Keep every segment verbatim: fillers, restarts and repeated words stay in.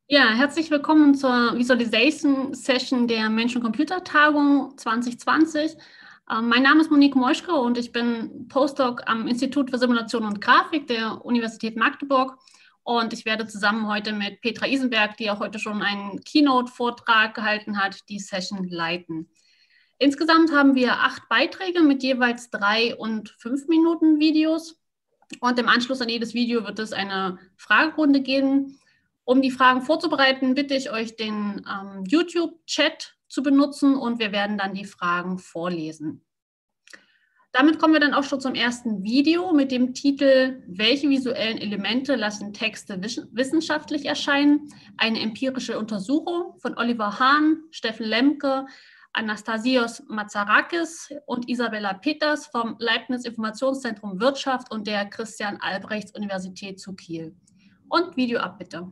Ja, herzlich willkommen zur Visualization Session der Mensch-und-Computer-Tagung zwanzig zwanzig. Ähm, mein Name ist Monique Moischke und ich bin Postdoc am Institut für Simulation und Grafik der Universität Magdeburg. Und ich werde zusammen heute mit Petra Isenberg, die auch heute schon einen Keynote-Vortrag gehalten hat, die Session leiten. Insgesamt haben wir acht Beiträge mit jeweils drei und fünf Minuten Videos. Und im Anschluss an jedes Video wird es eine Fragerunde geben. Um die Fragen vorzubereiten, bitte ich euch, den ähm, YouTube-Chat zu benutzen und wir werden dann die Fragen vorlesen. Damit kommen wir dann auch schon zum ersten Video mit dem Titel „Welche visuellen Elemente lassen Texte wissenschaftlich erscheinen?“ Eine empirische Untersuchung von Oliver Hahn, Steffen Lemke, Anastasios Mazarakis und Isabella Peters vom Leibniz Informationszentrum Wirtschaft und der Christian-Albrechts-Universität zu Kiel. Und Video ab, bitte.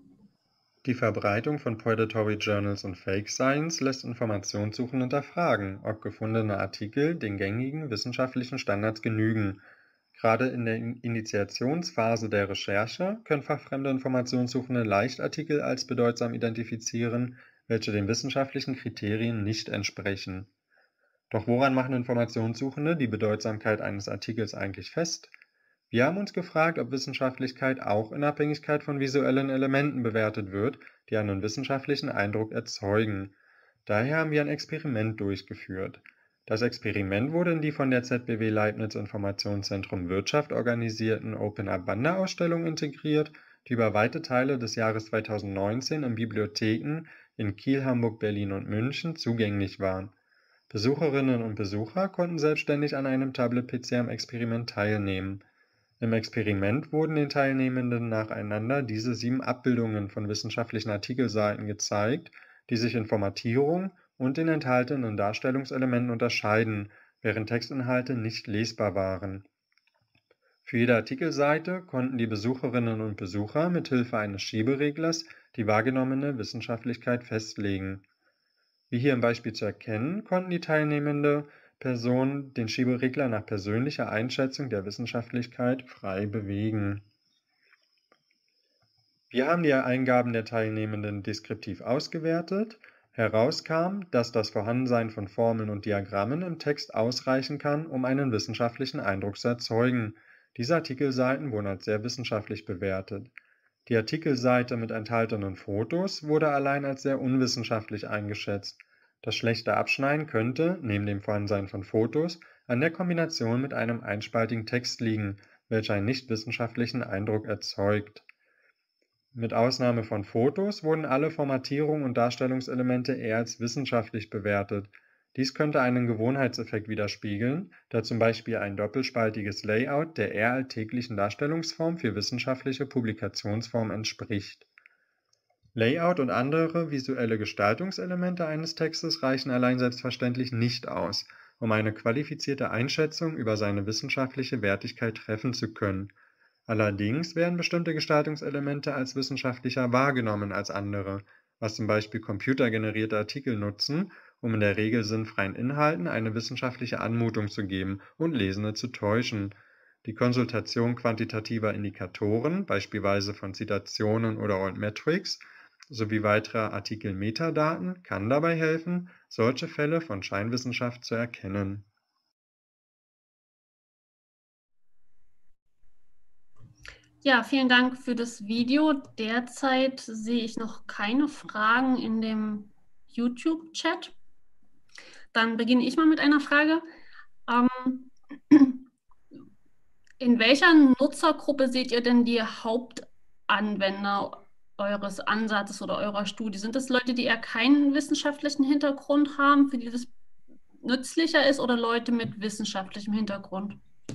Die Verbreitung von Predatory Journals und Fake Science lässt Informationssuchende hinterfragen, ob gefundene Artikel den gängigen wissenschaftlichen Standards genügen. Gerade in der Initiationsphase der Recherche können fachfremde Informationssuchende leicht Artikel als bedeutsam identifizieren, welche den wissenschaftlichen Kriterien nicht entsprechen. Doch woran machen Informationssuchende die Bedeutsamkeit eines Artikels eigentlich fest? Wir haben uns gefragt, ob Wissenschaftlichkeit auch in Abhängigkeit von visuellen Elementen bewertet wird, die einen wissenschaftlichen Eindruck erzeugen. Daher haben wir ein Experiment durchgeführt. Das Experiment wurde in die von der Z B W Leibniz Informationszentrum Wirtschaft organisierten Open-Abanda-Ausstellung integriert, die über weite Teile des Jahres zweitausendneunzehn in Bibliotheken in Kiel, Hamburg, Berlin und München zugänglich war. Besucherinnen und Besucher konnten selbstständig an einem Tablet-P C am Experiment teilnehmen. Im Experiment wurden den Teilnehmenden nacheinander diese sieben Abbildungen von wissenschaftlichen Artikelseiten gezeigt, die sich in Formatierung und den enthaltenen Darstellungselementen unterscheiden, während Textinhalte nicht lesbar waren. Für jede Artikelseite konnten die Besucherinnen und Besucher mit Hilfe eines Schiebereglers die wahrgenommene Wissenschaftlichkeit festlegen. Wie hier im Beispiel zu erkennen, konnten die teilnehmende Person den Schieberegler nach persönlicher Einschätzung der Wissenschaftlichkeit frei bewegen. Wir haben die Eingaben der Teilnehmenden deskriptiv ausgewertet. Herauskam, dass das Vorhandensein von Formeln und Diagrammen im Text ausreichen kann, um einen wissenschaftlichen Eindruck zu erzeugen. Diese Artikelseiten wurden als sehr wissenschaftlich bewertet. Die Artikelseite mit enthaltenen Fotos wurde allein als sehr unwissenschaftlich eingeschätzt. Das schlechte Abschneiden könnte, neben dem Vorhandensein von Fotos, an der Kombination mit einem einspaltigen Text liegen, welcher einen nicht wissenschaftlichen Eindruck erzeugt. Mit Ausnahme von Fotos wurden alle Formatierungen und Darstellungselemente eher als wissenschaftlich bewertet. Dies könnte einen Gewohnheitseffekt widerspiegeln, da zum Beispiel ein doppelspaltiges Layout der eher alltäglichen Darstellungsform für wissenschaftliche Publikationsformen entspricht. Layout und andere visuelle Gestaltungselemente eines Textes reichen allein selbstverständlich nicht aus, um eine qualifizierte Einschätzung über seine wissenschaftliche Wertigkeit treffen zu können. Allerdings werden bestimmte Gestaltungselemente als wissenschaftlicher wahrgenommen als andere, was zum Beispiel computergenerierte Artikel nutzen, um in der Regel sinnfreien Inhalten eine wissenschaftliche Anmutung zu geben und Lesende zu täuschen. Die Konsultation quantitativer Indikatoren, beispielsweise von Zitationen oder Altmetrics, sowie weiterer Artikel-Metadaten kann dabei helfen, solche Fälle von Scheinwissenschaft zu erkennen. Ja, vielen Dank für das Video. Derzeit sehe ich noch keine Fragen in dem YouTube-Chat. Dann beginne ich mal mit einer Frage. Ähm, in welcher Nutzergruppe seht ihr denn die Hauptanwender eures Ansatzes oder eurer Studie? Sind das Leute, die eher keinen wissenschaftlichen Hintergrund haben, für die das nützlicher ist, oder Leute mit wissenschaftlichem Hintergrund?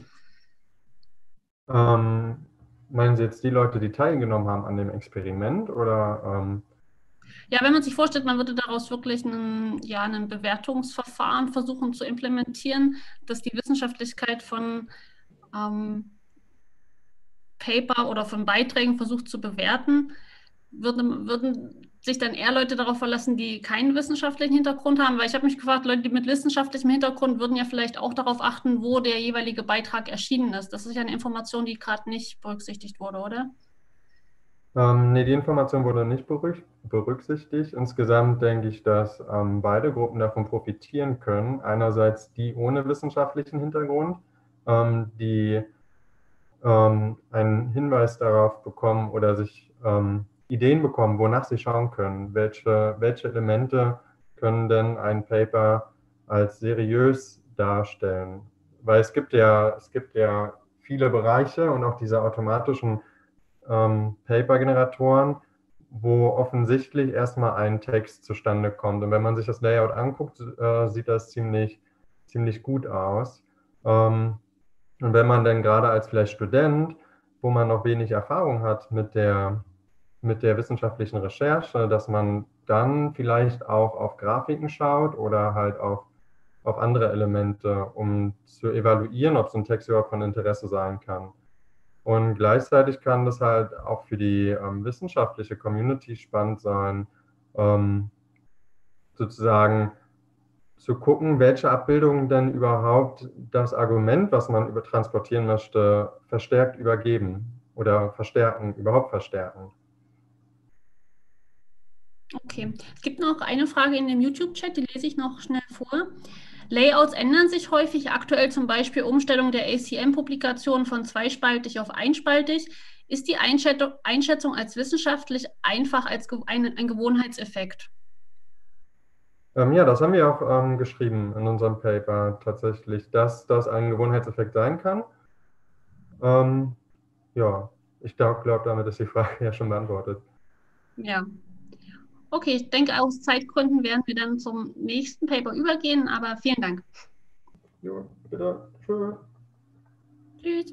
Ähm, meinen Sie jetzt die Leute, die teilgenommen haben an dem Experiment, oder? Ähm Ja, wenn man sich vorstellt, man würde daraus wirklich ein, ja, ein Bewertungsverfahren versuchen zu implementieren, das die Wissenschaftlichkeit von ähm, Paper oder von Beiträgen versucht zu bewerten, würden, würden sich dann eher Leute darauf verlassen, die keinen wissenschaftlichen Hintergrund haben? Weil ich habe mich gefragt, Leute, die mit wissenschaftlichem Hintergrund würden ja vielleicht auch darauf achten, wo der jeweilige Beitrag erschienen ist. Das ist ja eine Information, die gerade nicht berücksichtigt wurde, oder? Ähm, nee, die Information wurde nicht berücksichtigt. Insgesamt denke ich, dass ähm, beide Gruppen davon profitieren können. Einerseits die ohne wissenschaftlichen Hintergrund, ähm, die ähm, einen Hinweis darauf bekommen oder sich ähm, Ideen bekommen, wonach sie schauen können. Welche, welche Elemente können denn ein Paper als seriös darstellen? Weil es gibt ja, es gibt ja viele Bereiche und auch diese automatischen ähm, Paper-Generatoren, wo offensichtlich erstmal ein Text zustande kommt. Und wenn man sich das Layout anguckt, äh, sieht das ziemlich, ziemlich gut aus. Ähm, und wenn man dann gerade als vielleicht Student, wo man noch wenig Erfahrung hat mit der, mit der wissenschaftlichen Recherche, dass man dann vielleicht auch auf Grafiken schaut oder halt auf, auf andere Elemente, um zu evaluieren, ob so ein Text überhaupt von Interesse sein kann. Und gleichzeitig kann das halt auch für die ähm, wissenschaftliche Community spannend sein, ähm, sozusagen zu gucken, welche Abbildungen denn überhaupt das Argument, was man über transportieren möchte, verstärkt übergeben oder verstärken, überhaupt verstärken. Okay, es gibt noch eine Frage in dem YouTube-Chat, die lese ich noch schnell vor. Layouts ändern sich häufig, aktuell zum Beispiel Umstellung der A C M-Publikation von zweispaltig auf einspaltig. Ist die Einschätzung, Einschätzung als wissenschaftlich einfach als ein, ein Gewohnheitseffekt? Ähm, ja, das haben wir auch ähm, geschrieben in unserem Paper tatsächlich, dass das ein Gewohnheitseffekt sein kann. Ähm, ja, ich glaube, glaub, damit ist die Frage ja schon beantwortet. Ja. Okay, ich denke, aus Zeitgründen werden wir dann zum nächsten Paper übergehen, aber vielen Dank. Jo, bitte. Tschüss. Tschüss.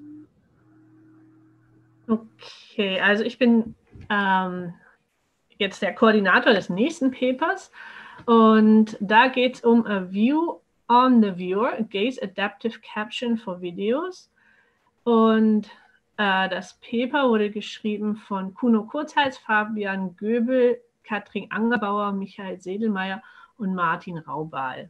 Okay, also ich bin ähm, jetzt der Koordinator des nächsten Papers und da geht es um a view on the viewer, Gaze Adaptive Caption for Videos. Und äh, das Paper wurde geschrieben von Kuno Kurzhals, Fabian Göbel, Katrin Angerbauer, Michael Sedelmeier und Martin Raubal.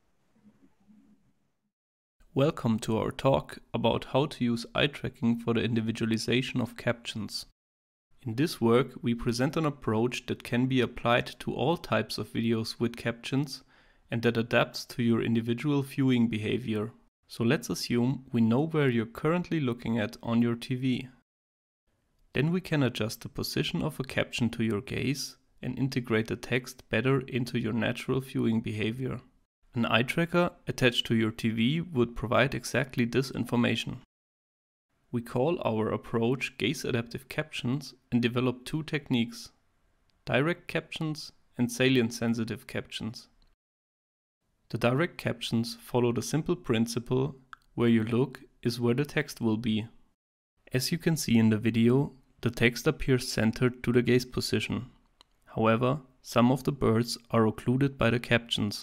Welcome to our talk about how to use eye tracking for the individualization of captions. In this work, we present an approach that can be applied to all types of videos with captions and that adapts to your individual viewing behavior. So let's assume we know where you're currently looking at on your T V. Then we can adjust the position of a caption to your gaze and integrate the text better into your natural viewing behavior. An eye tracker attached to your T V would provide exactly this information. We call our approach Gaze Adaptive Captions and develop two techniques: direct captions and salient sensitive captions. The direct captions follow the simple principle where you look is where the text will be. As you can see in the video, the text appears centered to the gaze position. However, some of the birds are occluded by the captions.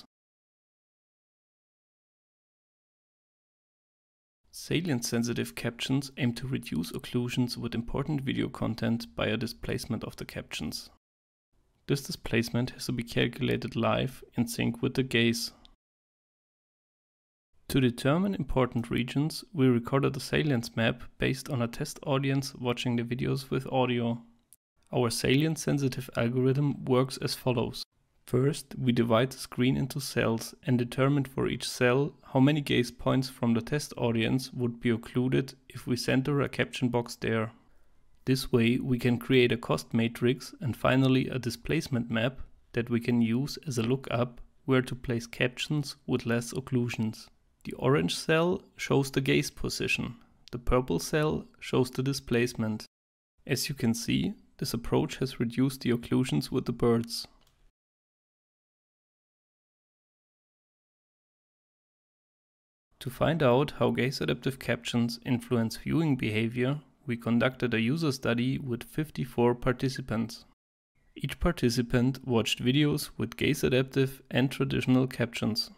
Salient-sensitive captions aim to reduce occlusions with important video content by a displacement of the captions. This displacement has to be calculated live in sync with the gaze. To determine important regions, we recorded a salience map based on a test audience watching the videos with audio. Our salient-sensitive algorithm works as follows. First, we divide the screen into cells and determine for each cell how many gaze points from the test audience would be occluded if we center a caption box there. This way we can create a cost matrix and finally a displacement map that we can use as a lookup where to place captions with less occlusions. The orange cell shows the gaze position, the purple cell shows the displacement. As you can see, this approach has reduced the occlusions with the birds. To find out how gaze adaptive captions influence viewing behavior, we conducted a user study with fifty-four participants. Each participant watched videos with gaze adaptive and traditional captions.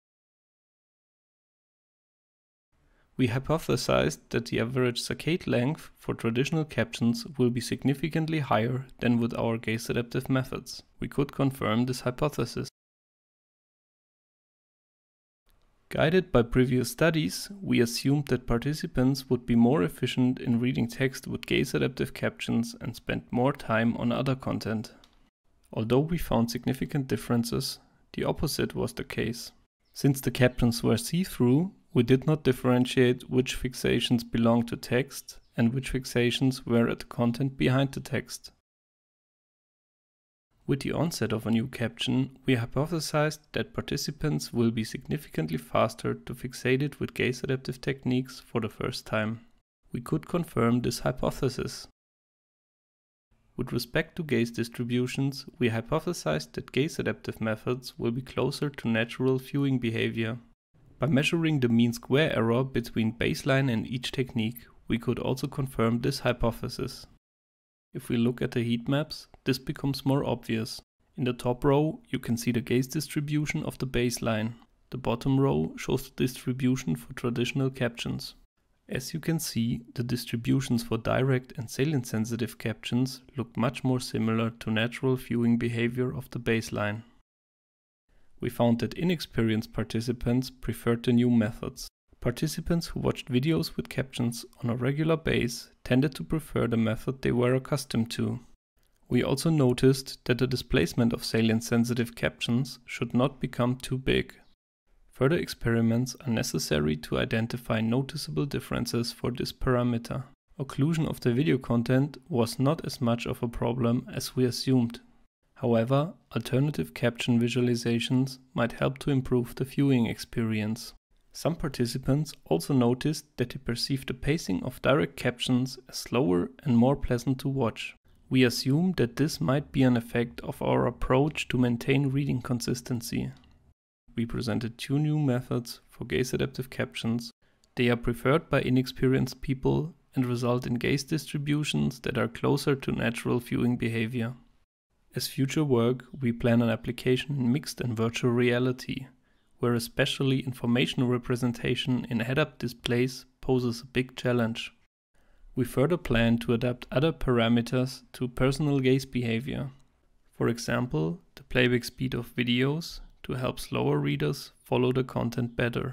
We hypothesized that the average saccade length for traditional captions will be significantly higher than with our gaze adaptive methods. We could confirm this hypothesis. Guided by previous studies, we assumed that participants would be more efficient in reading text with gaze-adaptive captions and spend more time on other content. Although we found significant differences, the opposite was the case. Since the captions were see-through, we did not differentiate which fixations belonged to text and which fixations were at the content behind the text. With the onset of a new caption, we hypothesized that participants will be significantly faster to fixate it with gaze-adaptive techniques for the first time. We could confirm this hypothesis. With respect to gaze distributions, we hypothesized that gaze-adaptive methods will be closer to natural viewing behavior. By measuring the mean square error between baseline and each technique, we could also confirm this hypothesis. If we look at the heat maps, this becomes more obvious. In the top row, you can see the gaze distribution of the baseline. The bottom row shows the distribution for traditional captions. As you can see, the distributions for direct and salient-sensitive captions look much more similar to natural viewing behavior of the baseline. We found that inexperienced participants preferred the new methods. Participants who watched videos with captions on a regular basis tended to prefer the method they were accustomed to. We also noticed that the displacement of salient-sensitive captions should not become too big. Further experiments are necessary to identify noticeable differences for this parameter. Occlusion of the video content was not as much of a problem as we assumed. However, alternative caption visualizations might help to improve the viewing experience. Some participants also noticed that they perceived the pacing of direct captions as slower and more pleasant to watch. We assume that this might be an effect of our approach to maintain reading consistency. We presented two new methods for gaze-adaptive captions. They are preferred by inexperienced people and result in gaze distributions that are closer to natural viewing behavior. As future work, we plan an application in mixed and virtual reality, where especially informational representation in head-up displays poses a big challenge. We further plan to adapt other parameters to personal gaze behavior. For example, the playback speed of videos to help slower readers follow the content better.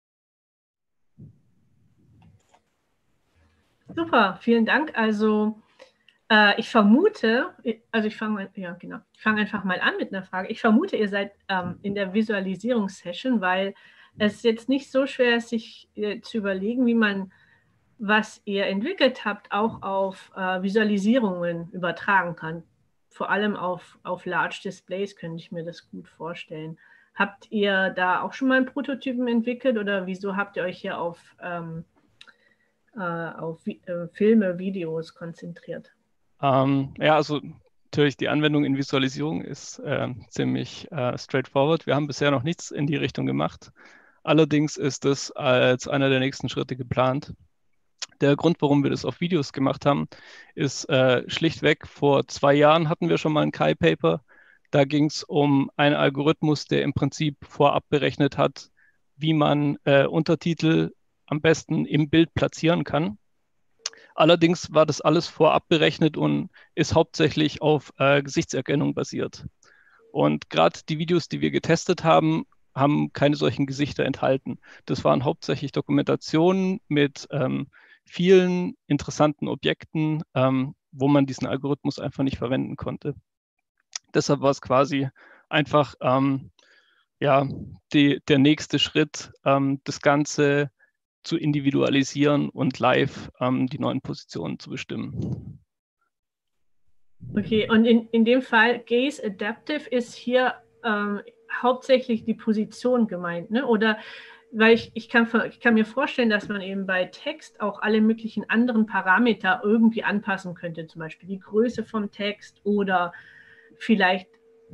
Super, vielen Dank. Also äh, ich vermute, also ich fange ja, genau, ich fange einfach mal an mit einer Frage. Ich vermute, ihr seid ähm, in der Visualisierungssession, weil es jetzt nicht so schwer ist, sich äh, zu überlegen, wie man, was ihr entwickelt habt, auch auf äh, Visualisierungen übertragen kann. Vor allem auf, auf Large Displays könnte ich mir das gut vorstellen. Habt ihr da auch schon mal einen Prototypen entwickelt oder wieso habt ihr euch hier auf, ähm, äh, auf Vi äh, Filme, Videos konzentriert? Ähm, ja, also natürlich die Anwendung in Visualisierung ist äh, ziemlich äh, straightforward. Wir haben bisher noch nichts in die Richtung gemacht. Allerdings ist es als einer der nächsten Schritte geplant. Der Grund, warum wir das auf Videos gemacht haben, ist äh, schlichtweg, vor zwei Jahren hatten wir schon mal ein K I-Paper. Da ging es um einen Algorithmus, der im Prinzip vorab berechnet hat, wie man äh, Untertitel am besten im Bild platzieren kann. Allerdings war das alles vorab berechnet und ist hauptsächlich auf äh, Gesichtserkennung basiert. Und gerade die Videos, die wir getestet haben, haben keine solchen Gesichter enthalten. Das waren hauptsächlich Dokumentationen mit ähm, vielen interessanten Objekten, ähm, wo man diesen Algorithmus einfach nicht verwenden konnte. Deshalb war es quasi einfach ähm, ja, die, der nächste Schritt, ähm, das Ganze zu individualisieren und live ähm, die neuen Positionen zu bestimmen. Okay, und in, in dem Fall Gaze Adaptive ist hier ähm, hauptsächlich die Position gemeint, ne? Oder weil ich, ich, kann, ich kann mir vorstellen, dass man eben bei Text auch alle möglichen anderen Parameter irgendwie anpassen könnte, zum Beispiel die Größe vom Text oder vielleicht,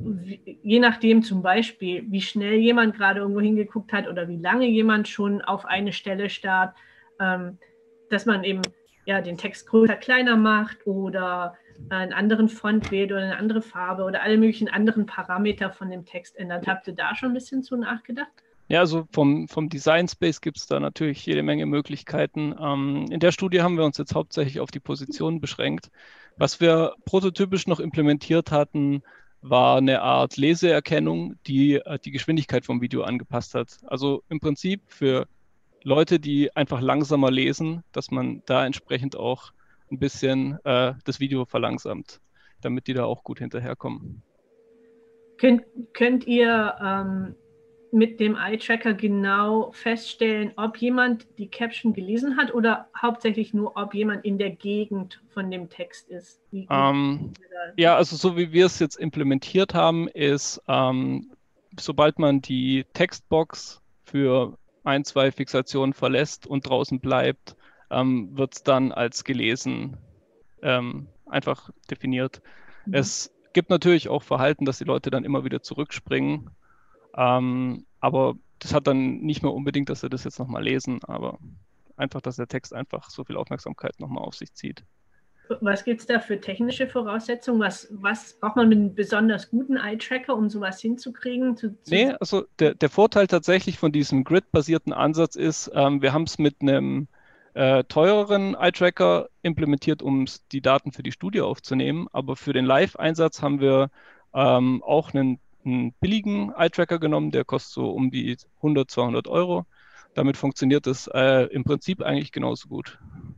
je nachdem zum Beispiel, wie schnell jemand gerade irgendwo hingeguckt hat oder wie lange jemand schon auf eine Stelle starrt, ähm, dass man eben ja, den Text größer, kleiner macht oder einen anderen Font wählt oder eine andere Farbe oder alle möglichen anderen Parameter von dem Text ändert. Habt ihr da schon ein bisschen zu nachgedacht? Ja, also vom, vom Design Space gibt es da natürlich jede Menge Möglichkeiten. Ähm, in der Studie haben wir uns jetzt hauptsächlich auf die Position beschränkt. Was wir prototypisch noch implementiert hatten, war eine Art Leseerkennung, die äh, die Geschwindigkeit vom Video angepasst hat. Also im Prinzip für Leute, die einfach langsamer lesen, dass man da entsprechend auch ein bisschen äh, das Video verlangsamt, damit die da auch gut hinterherkommen. Könnt, könnt ihr ähm, mit dem Eye-Tracker genau feststellen, ob jemand die Caption gelesen hat oder hauptsächlich nur, ob jemand in der Gegend von dem Text ist? Wie, ähm, ja, also so wie wir es jetzt implementiert haben, ist, ähm, sobald man die Textbox für ein, zwei Fixationen verlässt und draußen bleibt, ähm, wird es dann als gelesen ähm, einfach definiert. Mhm. Es gibt natürlich auch Verhalten, dass die Leute dann immer wieder zurückspringen, ähm, aber das hat dann nicht mehr unbedingt, dass sie das jetzt nochmal lesen, aber einfach, dass der Text einfach so viel Aufmerksamkeit nochmal auf sich zieht. Was gibt es da für technische Voraussetzungen? Was, was braucht man mit einem besonders guten Eye-Tracker, um sowas hinzukriegen? Zu, zu nee, also der, der Vorteil tatsächlich von diesem Grid-basierten Ansatz ist, ähm, wir haben es mit einem äh, teureren Eye-Tracker implementiert, um die Daten für die Studie aufzunehmen, aber für den Live-Einsatz haben wir ähm, auch einen, einen billigen Eye-Tracker genommen, der kostet so um die hundert, zweihundert Euro. Damit funktioniert das äh, im Prinzip eigentlich genauso gut.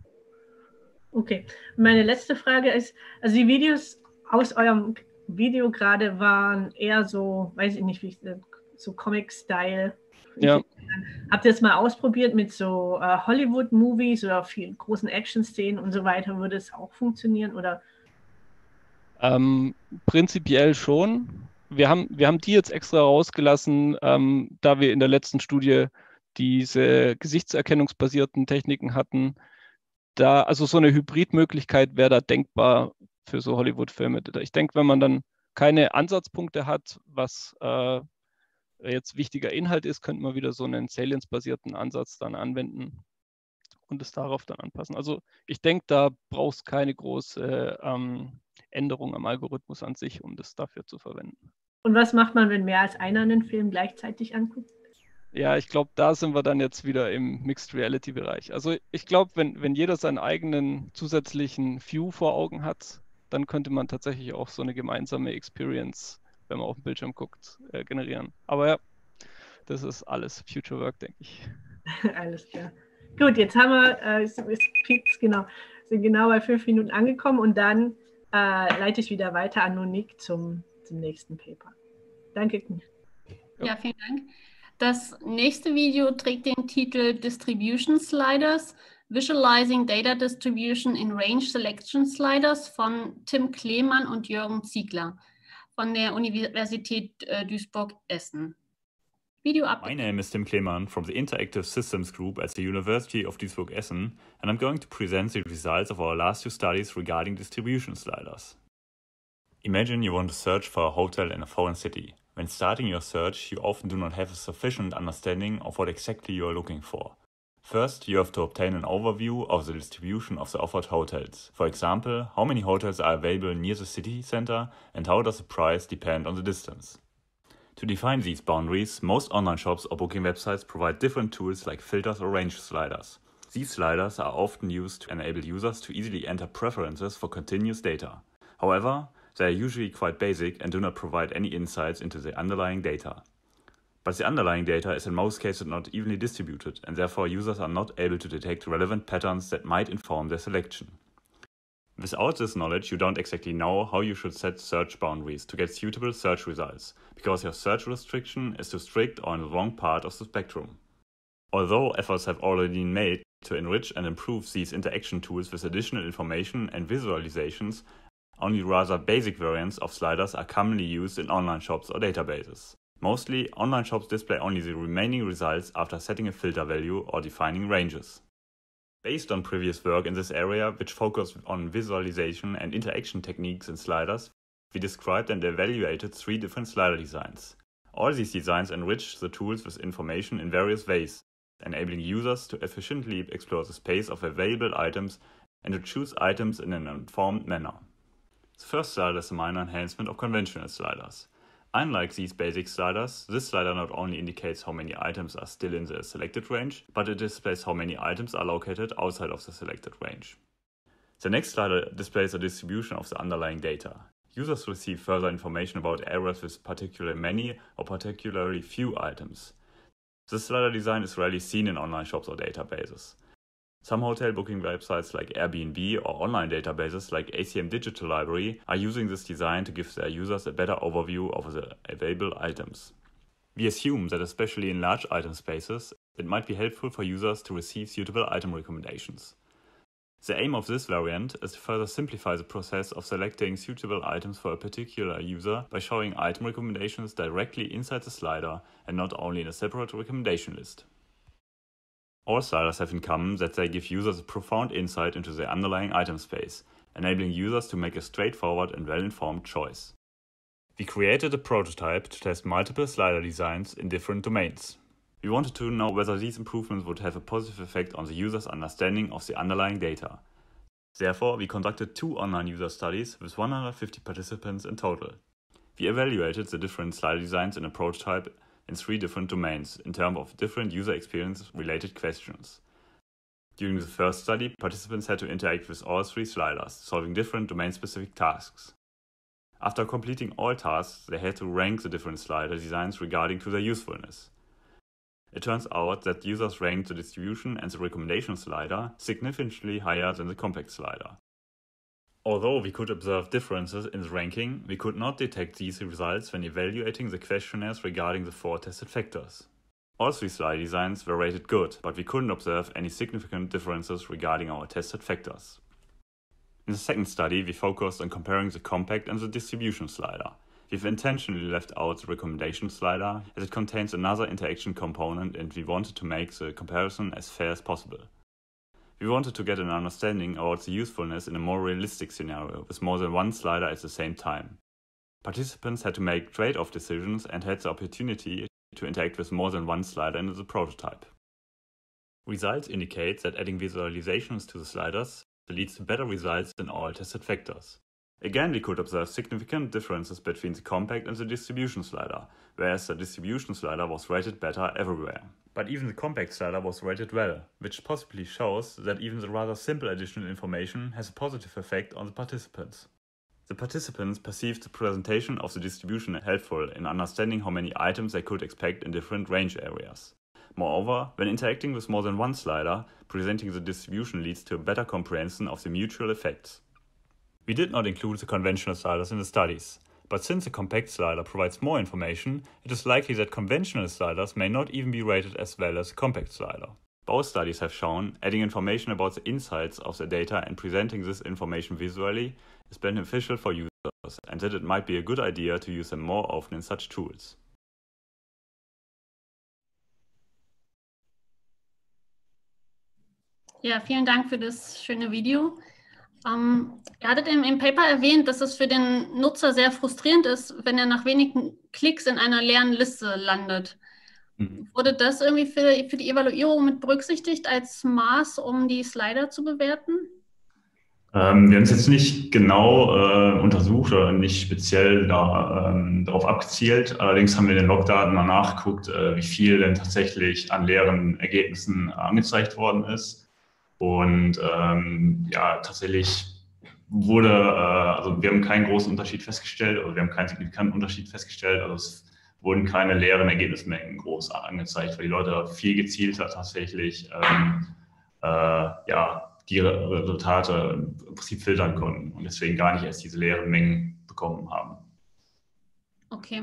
Okay, meine letzte Frage ist, also die Videos aus eurem Video gerade waren eher so, weiß ich nicht, wie ich, so Comic-Style. Ja. Habt ihr das mal ausprobiert mit so äh, Hollywood-Movies oder vielen großen Action-Szenen und so weiter? Würde es auch funktionieren oder? Ähm, prinzipiell schon. Wir haben, wir haben die jetzt extra rausgelassen, ähm, da wir in der letzten Studie diese gesichtserkennungsbasierten Techniken hatten. Da, also so eine Hybridmöglichkeit wäre da denkbar für so Hollywood-Filme. Ich denke, wenn man dann keine Ansatzpunkte hat, was äh, jetzt wichtiger Inhalt ist, könnte man wieder so einen Salience-basierten Ansatz dann anwenden und es darauf dann anpassen. Also ich denke, da brauchst du keine große ähm, Änderung am Algorithmus an sich, um das dafür zu verwenden. Und was macht man, wenn mehr als einer einen Film gleichzeitig anguckt? Ja, ich glaube, da sind wir dann jetzt wieder im Mixed Reality Bereich. Also ich glaube, wenn, wenn jeder seinen eigenen zusätzlichen View vor Augen hat, dann könnte man tatsächlich auch so eine gemeinsame Experience, wenn man auf den Bildschirm guckt, äh, generieren. Aber ja, das ist alles Future Work, denke ich. Alles klar. Gut, jetzt haben wir, äh, es, es piept, genau, sind genau bei fünf Minuten angekommen und dann äh, leite ich wieder weiter an Monique zum, zum nächsten Paper. Danke. Ja, ja, vielen Dank. Das nächste Video trägt den Titel Distribution Sliders, Visualizing Data Distribution in Range Selection Sliders von Tim Kleemann und Jürgen Ziegler von der Universität äh, Duisburg-Essen. Video ab. My name is Tim Kleemann from the Interactive Systems Group at the University of Duisburg-Essen, and I'm going to present the results of our last two studies regarding distribution sliders. Imagine you want to search for a hotel in a foreign city. When starting your search, you often do not have a sufficient understanding of what exactly you are looking for. First, you have to obtain an overview of the distribution of the offered hotels. For example, how many hotels are available near the city center and how does the price depend on the distance. To define these boundaries, most online shops or booking websites provide different tools like filters or range sliders. These sliders are often used to enable users to easily enter preferences for continuous data. However, they are usually quite basic and do not provide any insights into the underlying data. But the underlying data is in most cases not evenly distributed, and therefore users are not able to detect relevant patterns that might inform their selection. Without this knowledge, you don't exactly know how you should set search boundaries to get suitable search results, because your search restriction is too strict or in the wrong part of the spectrum. Although efforts have already been made to enrich and improve these interaction tools with additional information and visualizations, only rather basic variants of sliders are commonly used in online shops or databases. Mostly, online shops display only the remaining results after setting a filter value or defining ranges. Based on previous work in this area, which focused on visualization and interaction techniques in sliders, we described and evaluated three different slider designs. All these designs enrich the tools with information in various ways, enabling users to efficiently explore the space of available items and to choose items in an informed manner. The first slider is a minor enhancement of conventional sliders. Unlike these basic sliders, this slider not only indicates how many items are still in the selected range, but it displays how many items are located outside of the selected range. The next slider displays a distribution of the underlying data. users receive further information about areas with particularly many or particularly few items. This slider design is rarely seen in online shops or databases. Some hotel booking websites like Airbnb or online databases like A C M Digital Library are using this design to give their users a better overview of the available items. We assume that especially in large item spaces, it might be helpful for users to receive suitable item recommendations. The aim of this variant is to further simplify the process of selecting suitable items for a particular user by showing item recommendations directly inside the slider and not only in a separate recommendation list. All sliders have in common that they give users a profound insight into the underlying item space, enabling users to make a straightforward and well-informed choice. We created a prototype to test multiple slider designs in different domains. We wanted to know whether these improvements would have a positive effect on the user's understanding of the underlying data. Therefore, we conducted two online user studies with one hundred fifty participants in total. We evaluated the different slider designs in a prototype in three different domains in terms of different user experience-related questions. During the first study, participants had to interact with all three sliders, solving different domain-specific tasks. After completing all tasks, they had to rank the different slider designs regarding to their usefulness. It turns out that users ranked the distribution and the recommendation slider significantly higher than the compact slider. Although we could observe differences in the ranking, we could not detect these results when evaluating the questionnaires regarding the four tested factors. All three slider designs were rated good, but we couldn't observe any significant differences regarding our tested factors. In the second study, we focused on comparing the compact and the distribution slider. We've intentionally left out the recommendation slider as it contains another interaction component and we wanted to make the comparison as fair as possible. We wanted to get an understanding about the usefulness in a more realistic scenario with more than one slider at the same time. Participants had to make trade-off decisions and had the opportunity to interact with more than one slider in the prototype. Results indicate that adding visualizations to the sliders leads to better results in all tested factors. Again, we could observe significant differences between the compact and the distribution slider, whereas the distribution slider was rated better everywhere. But even the compact slider was rated well, which possibly shows that even the rather simple additional information has a positive effect on the participants. The participants perceived the presentation of the distribution helpful in understanding how many items they could expect in different range areas. Moreover, when interacting with more than one slider, presenting the distribution leads to a better comprehension of the mutual effects. We did not include the conventional sliders in the studies, but since the compact slider provides more information, it is likely that conventional sliders may not even be rated as well as the compact slider. Both studies have shown adding information about the insights of the data and presenting this information visually is beneficial for users, and that it might be a good idea to use them more often in such tools. Ja, vielen Dank für das schöne Video. Ähm, ihr hattet im, im Paper erwähnt, dass es für den Nutzer sehr frustrierend ist, wenn er nach wenigen Klicks in einer leeren Liste landet. Mhm. Wurde das irgendwie für, für die Evaluierung mit berücksichtigt als Maß, um die Slider zu bewerten? Ähm, wir haben es jetzt nicht genau äh, untersucht oder nicht speziell da, ähm, darauf abgezielt. Allerdings haben wir in den Logdaten mal nachgeguckt, äh, wie viel denn tatsächlich an leeren Ergebnissen angezeigt worden ist. Und ähm, ja, tatsächlich wurde, äh, also wir haben keinen großen Unterschied festgestellt, also wir haben keinen signifikanten Unterschied festgestellt, also es wurden keine leeren Ergebnismengen groß angezeigt, weil die Leute viel gezielter tatsächlich ähm, äh, ja, die Resultate im Prinzip filtern konnten und deswegen gar nicht erst diese leeren Mengen bekommen haben. Okay.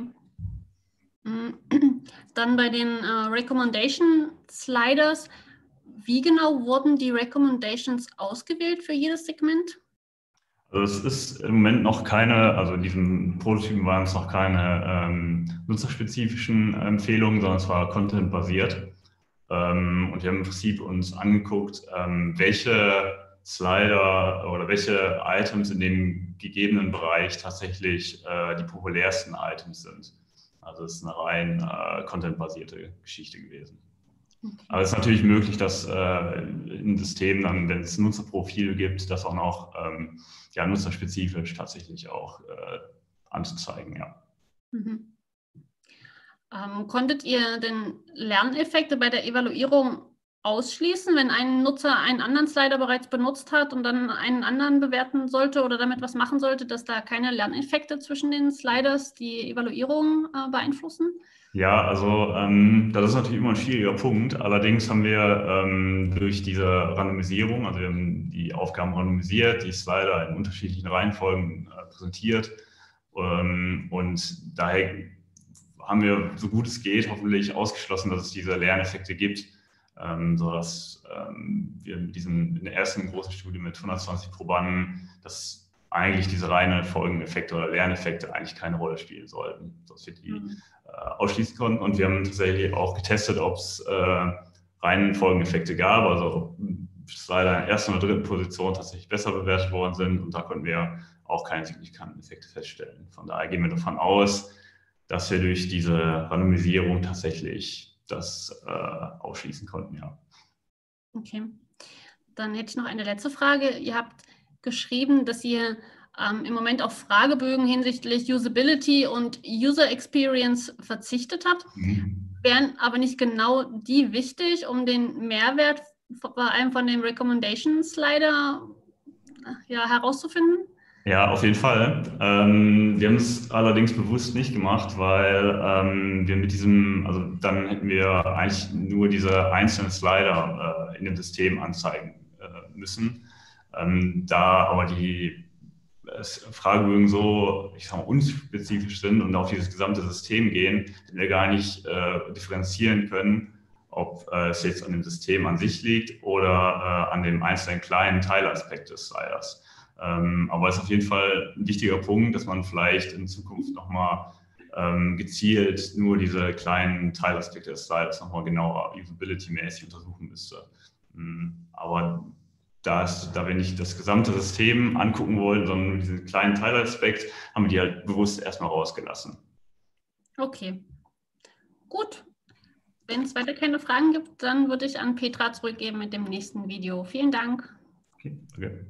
Dann bei den uh, Recommendation Sliders, wie genau wurden die Recommendations ausgewählt für jedes Segment? Also es ist im Moment noch keine, also in diesen Prototypen waren es noch keine ähm, nutzerspezifischen Empfehlungen, sondern es war content-basiert. Ähm, und wir haben im Prinzip uns angeguckt, ähm, welche Slider oder welche Items in dem gegebenen Bereich tatsächlich äh, die populärsten Items sind. Also es ist eine rein äh, content-basierte Geschichte gewesen. Okay. Aber es ist natürlich möglich, dass äh, in Systemen dann, wenn es Nutzerprofile gibt, das auch noch ähm, ja, nutzerspezifisch tatsächlich auch äh, anzuzeigen. Ja. Mhm. Ähm, konntet ihr denn Lerneffekte bei der Evaluierung ausschließen, wenn ein Nutzer einen anderen Slider bereits benutzt hat und dann einen anderen bewerten sollte oder damit was machen sollte, dass da keine Lerneffekte zwischen den Sliders die Evaluierung äh, beeinflussen? Ja, also ähm, das ist natürlich immer ein schwieriger Punkt. Allerdings haben wir ähm, durch diese Randomisierung, also wir haben die Aufgaben randomisiert, die Slider in unterschiedlichen Reihenfolgen äh, präsentiert ähm, und daher haben wir, so gut es geht, hoffentlich ausgeschlossen, dass es diese Lerneffekte gibt, ähm, sodass ähm, wir mit diesem, in der ersten großen Studie mit hundertzwanzig Probanden, dass eigentlich diese reinen Folgeneffekte oder Lerneffekte eigentlich keine Rolle spielen sollten, dass wir die mhm. äh, ausschließen konnten. Und wir haben tatsächlich auch getestet, ob es äh, reinen Folgeneffekte gab, also ob Slider in der ersten oder dritten Position tatsächlich besser bewertet worden sind. Und da konnten wir auch keine signifikanten Effekte feststellen. Von daher gehen wir davon aus, dass wir durch diese Randomisierung tatsächlich das äh, ausschließen konnten, ja. Okay, dann hätte ich noch eine letzte Frage. Ihr habt geschrieben, dass ihr ähm, im Moment auf Fragebögen hinsichtlich Usability und User Experience verzichtet habt. Mhm. Wären aber nicht genau die wichtig, um den Mehrwert bei einem von den Recommendation Slider ja, herauszufinden? Ja, auf jeden Fall. Ähm, wir haben es allerdings bewusst nicht gemacht, weil ähm, wir mit diesem, also dann hätten wir eigentlich nur diese einzelnen Slider äh, in dem System anzeigen äh, müssen. Ähm, da aber die äh, Fragebögen so, ich sag mal, unspezifisch sind und auf dieses gesamte System gehen, dass wir gar nicht äh, differenzieren können, ob äh, es jetzt an dem System an sich liegt oder äh, an dem einzelnen kleinen Teilaspekt des Sliders. Ähm, aber es ist auf jeden Fall ein wichtiger Punkt, dass man vielleicht in Zukunft nochmal ähm, gezielt nur diese kleinen Teilaspekte des Sliders nochmal genauer usability-mäßig untersuchen müsste. Ähm, aber da, ist, da wir nicht das gesamte System angucken wollen, sondern nur diesen kleinen Teilaspekt, haben wir die halt bewusst erstmal rausgelassen. Okay, gut. Wenn es weiter keine Fragen gibt, dann würde ich an Petra zurückgeben mit dem nächsten Video. Vielen Dank. Okay, okay.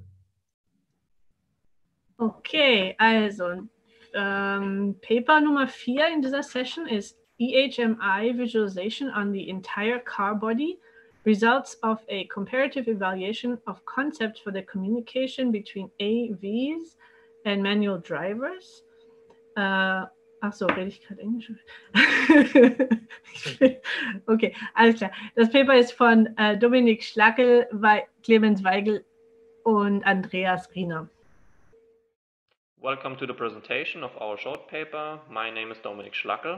Okay, also ähm, Paper Nummer vier in dieser Session ist E H M I Visualization on the Entire Car Body, Results of a Comparative Evaluation of Concepts for the Communication between A Vs and Manual Drivers. Äh, ach so, rede ich gerade Englisch? Okay, alles klar. Das Paper ist von äh, Dominik Schlackel, We Clemens Weigel und Andreas Riener. Welcome to the presentation of our short paper. My name is Dominik Schlackel.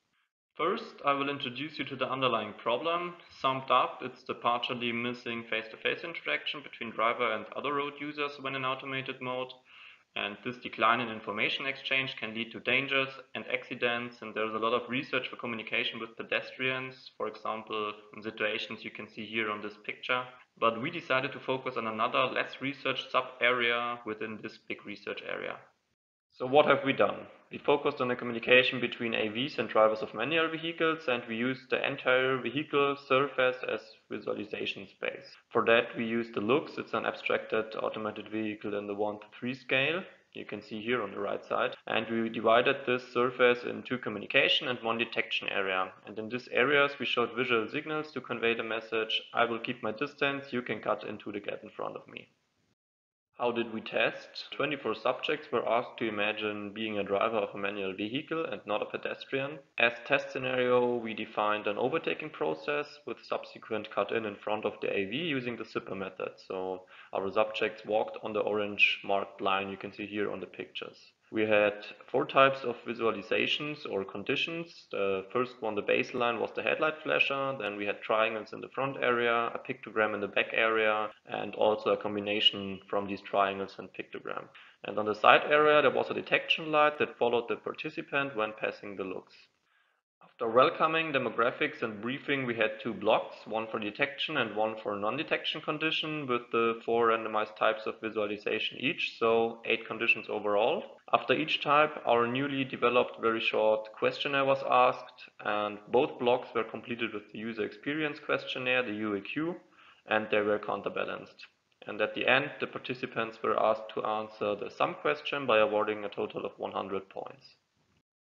First, I will introduce you to the underlying problem. Summed up, it's the partially missing face-to-face interaction between driver and other road users when in automated mode. And this decline in information exchange can lead to dangers and accidents, and there's a lot of research for communication with pedestrians, for example, in situations you can see here on this picture. But we decided to focus on another less researched sub-area within this big research area. So what have we done? We focused on the communication between A Vs and drivers of manual vehicles, and we used the entire vehicle surface as visualization space. For that we used the looks. It's an abstracted automated vehicle in the one to three scale. You can see here on the right side. And we divided this surface in two communication and one detection area. And in these areas we showed visual signals to convey the message, I will keep my distance, you can cut into the gap in front of me. How did we test? twenty-four subjects were asked to imagine being a driver of a manual vehicle and not a pedestrian. As test scenario, we defined an overtaking process with subsequent cut-in in front of the A V using the zipper method. So our subjects walked on the orange marked line you can see here on the pictures. We had four types of visualizations or conditions. The first one, the baseline, was the headlight flasher. Then we had triangles in the front area, a pictogram in the back area, and also a combination from these triangles and pictogram. And on the side area, there was a detection light that followed the participant when passing the looks. After welcoming demographics and briefing, we had two blocks, one for detection and one for non-detection condition, with the four randomized types of visualization each, so eight conditions overall. After each type, our newly developed very short questionnaire was asked, and both blocks were completed with the user experience questionnaire, the U A Q, and they were counterbalanced. And at the end, the participants were asked to answer the sum question by awarding a total of one hundred points.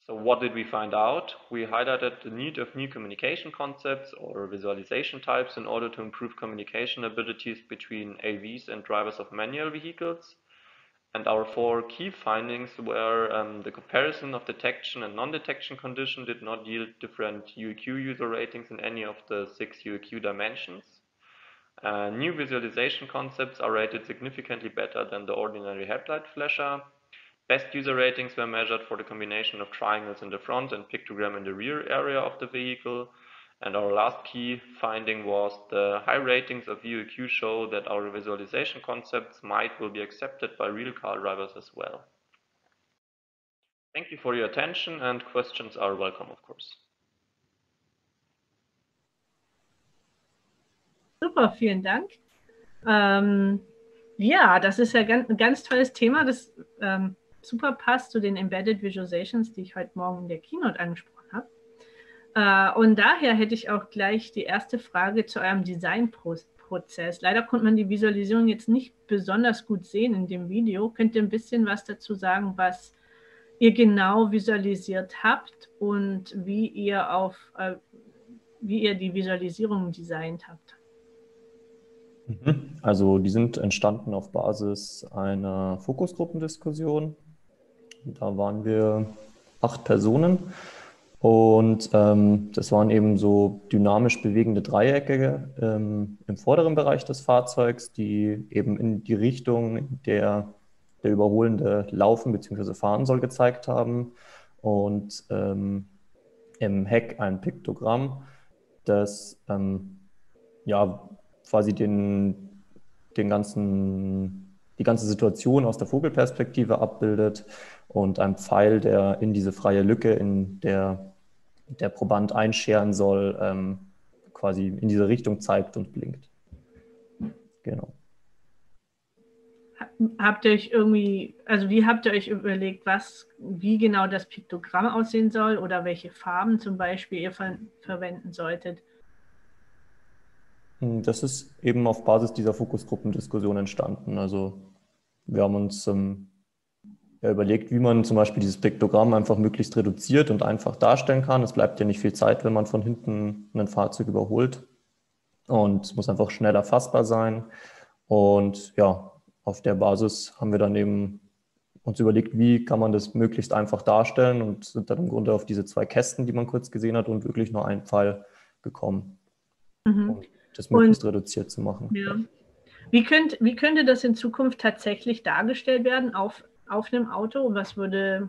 So what did we find out? We highlighted the need of new communication concepts or visualization types in order to improve communication abilities between A Vs and drivers of manual vehicles. And our four key findings were um, the comparison of detection and non-detection condition did not yield different U E Q user ratings in any of the six U E Q dimensions. Uh, new visualization concepts are rated significantly better than the ordinary headlight flasher. Best user ratings were measured for the combination of triangles in the front and pictogram in the rear area of the vehicle. And our last key finding was the high ratings of U E Q show that our visualization concepts might will be accepted by real car drivers as well. Thank you for your attention, and questions are welcome, of course. Super, vielen Dank. Ähm, ja, das ist ja ganz, ein ganz tolles Thema, das ähm, super passt zu den Embedded Visualizations, die ich heute Morgen in der Keynote angesprochen habe. Äh, und daher hätte ich auch gleich die erste Frage zu eurem Designprozess. Leider konnte man die Visualisierung jetzt nicht besonders gut sehen in dem Video. Könnt ihr ein bisschen was dazu sagen, was ihr genau visualisiert habt und wie ihr, auf, äh, wie ihr die Visualisierung designt habt? Also die sind entstanden auf Basis einer Fokusgruppendiskussion. Da waren wir acht Personen und ähm, das waren eben so dynamisch bewegende Dreiecke ähm, im vorderen Bereich des Fahrzeugs, die eben in die Richtung, in der der Überholende laufen bzw. fahren soll, gezeigt haben. Und ähm, im Heck ein Piktogramm, das ähm, ja quasi den, den ganzen, die ganze Situation aus der Vogelperspektive abbildet und ein Pfeil, der in diese freie Lücke, in der der Proband einscheren soll, ähm, quasi in diese Richtung zeigt und blinkt. Genau. Habt ihr euch irgendwie, also wie habt ihr euch überlegt, was, wie genau das Piktogramm aussehen soll oder welche Farben zum Beispiel ihr ver verwenden solltet? Das ist eben auf Basis dieser Fokusgruppendiskussion entstanden. Also wir haben uns ähm, ja, überlegt, wie man zum Beispiel dieses Piktogramm einfach möglichst reduziert und einfach darstellen kann. Es bleibt ja nicht viel Zeit, wenn man von hinten ein Fahrzeug überholt, und es muss einfach schnell erfassbar sein. Und ja, auf der Basis haben wir dann eben uns überlegt, wie kann man das möglichst einfach darstellen, und sind dann im Grunde auf diese zwei Kästen, die man kurz gesehen hat, und wirklich nur einen Pfeil gekommen. Mhm. Um das möglichst und, reduziert zu machen. Ja. Wie, könnt, wie könnte das in Zukunft tatsächlich dargestellt werden auf, auf einem Auto? Was würde,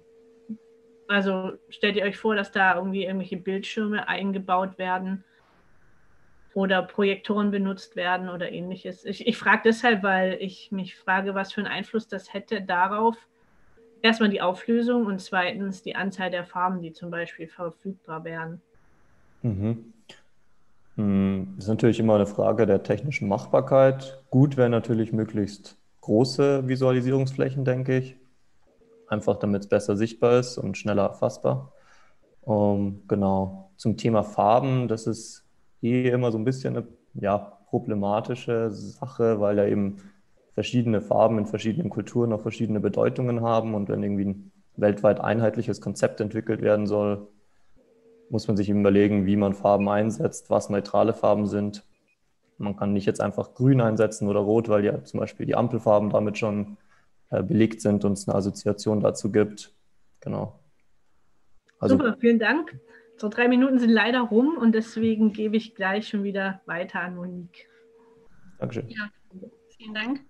also stellt ihr euch vor, dass da irgendwie irgendwelche Bildschirme eingebaut werden oder Projektoren benutzt werden oder ähnliches? Ich, ich frage deshalb, weil ich mich frage, was für einen Einfluss das hätte darauf, erstmal die Auflösung und zweitens die Anzahl der Farben, die zum Beispiel verfügbar wären. Mhm. Das ist natürlich immer eine Frage der technischen Machbarkeit. Gut wäre natürlich möglichst große Visualisierungsflächen, denke ich. Einfach damit es besser sichtbar ist und schneller erfassbar. Um, genau. Zum Thema Farben, das ist eh immer so ein bisschen eine ja, problematische Sache, weil ja eben verschiedene Farben in verschiedenen Kulturen auch verschiedene Bedeutungen haben. Und wenn irgendwie ein weltweit einheitliches Konzept entwickelt werden soll, muss man sich überlegen, wie man Farben einsetzt, was neutrale Farben sind. Man kann nicht jetzt einfach grün einsetzen oder rot, weil ja zum Beispiel die Ampelfarben damit schon äh, belegt sind und es eine Assoziation dazu gibt. Genau. Also, super, vielen Dank. So, drei Minuten sind leider rum und deswegen gebe ich gleich schon wieder weiter an Monique. Dankeschön. Ja, vielen Dank.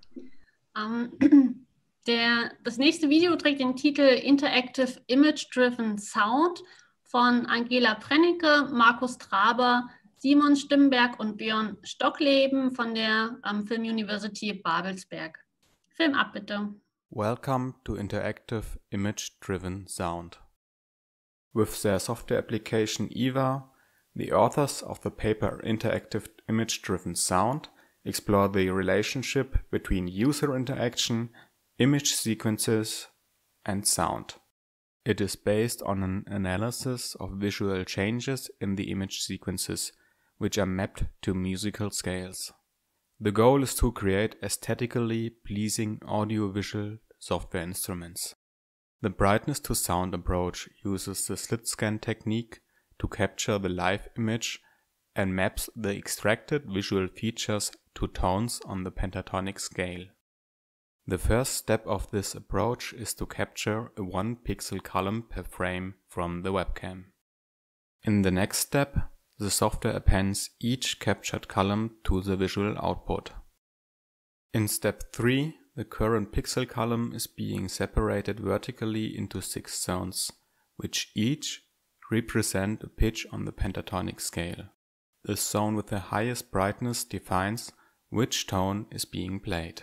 Um, der, das nächste Video trägt den Titel Interactive Image Driven Sound von Angela Brennecke, Markus Traber, Simon Stimberg und Björn Stockleben von der um, Film University Babelsberg. Film ab, bitte. Welcome to Interactive Image Driven Sound. With their software application EVA, the authors of the paper Interactive Image Driven Sound explore the relationship between user interaction, image sequences, and sound. It is based on an analysis of visual changes in the image sequences, which are mapped to musical scales. The goal is to create aesthetically pleasing audiovisual software instruments. The brightness to sound approach uses the slit scan technique to capture the live image and maps the extracted visual features to tones on the pentatonic scale. The first step of this approach is to capture a one pixel column per frame from the webcam. In the next step, the software appends each captured column to the visual output. In step three, the current pixel column is being separated vertically into six zones, which each represent a pitch on the pentatonic scale. The zone with the highest brightness defines which tone is being played.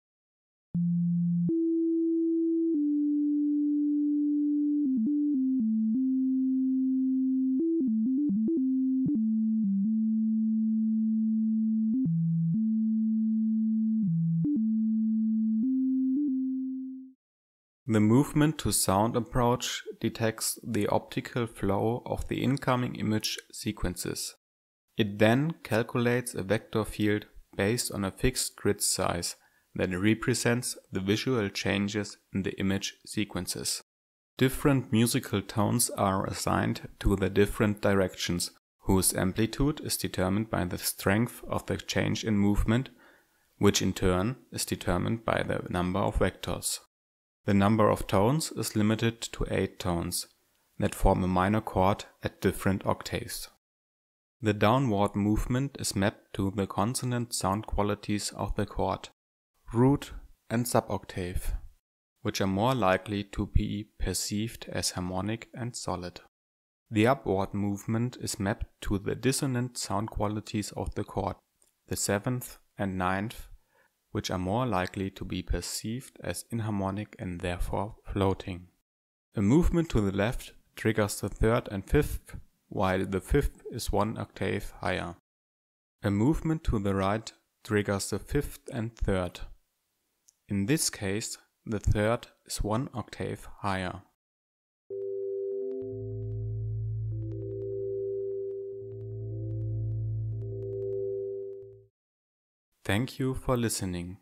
The movement to sound approach detects the optical flow of the incoming image sequences. It then calculates a vector field based on a fixed grid size that represents the visual changes in the image sequences. Different musical tones are assigned to the different directions, whose amplitude is determined by the strength of the change in movement, which in turn is determined by the number of vectors. The number of tones is limited to eight tones that form a minor chord at different octaves. The downward movement is mapped to the consonant sound qualities of the chord, root and suboctave, which are more likely to be perceived as harmonic and solid. The upward movement is mapped to the dissonant sound qualities of the chord, the seventh and ninth, which are more likely to be perceived as inharmonic and therefore floating. A movement to the left triggers the third and fifth, while the fifth is one octave higher. A movement to the right triggers the fifth and third. In this case, the third is one octave higher. Thank you for listening.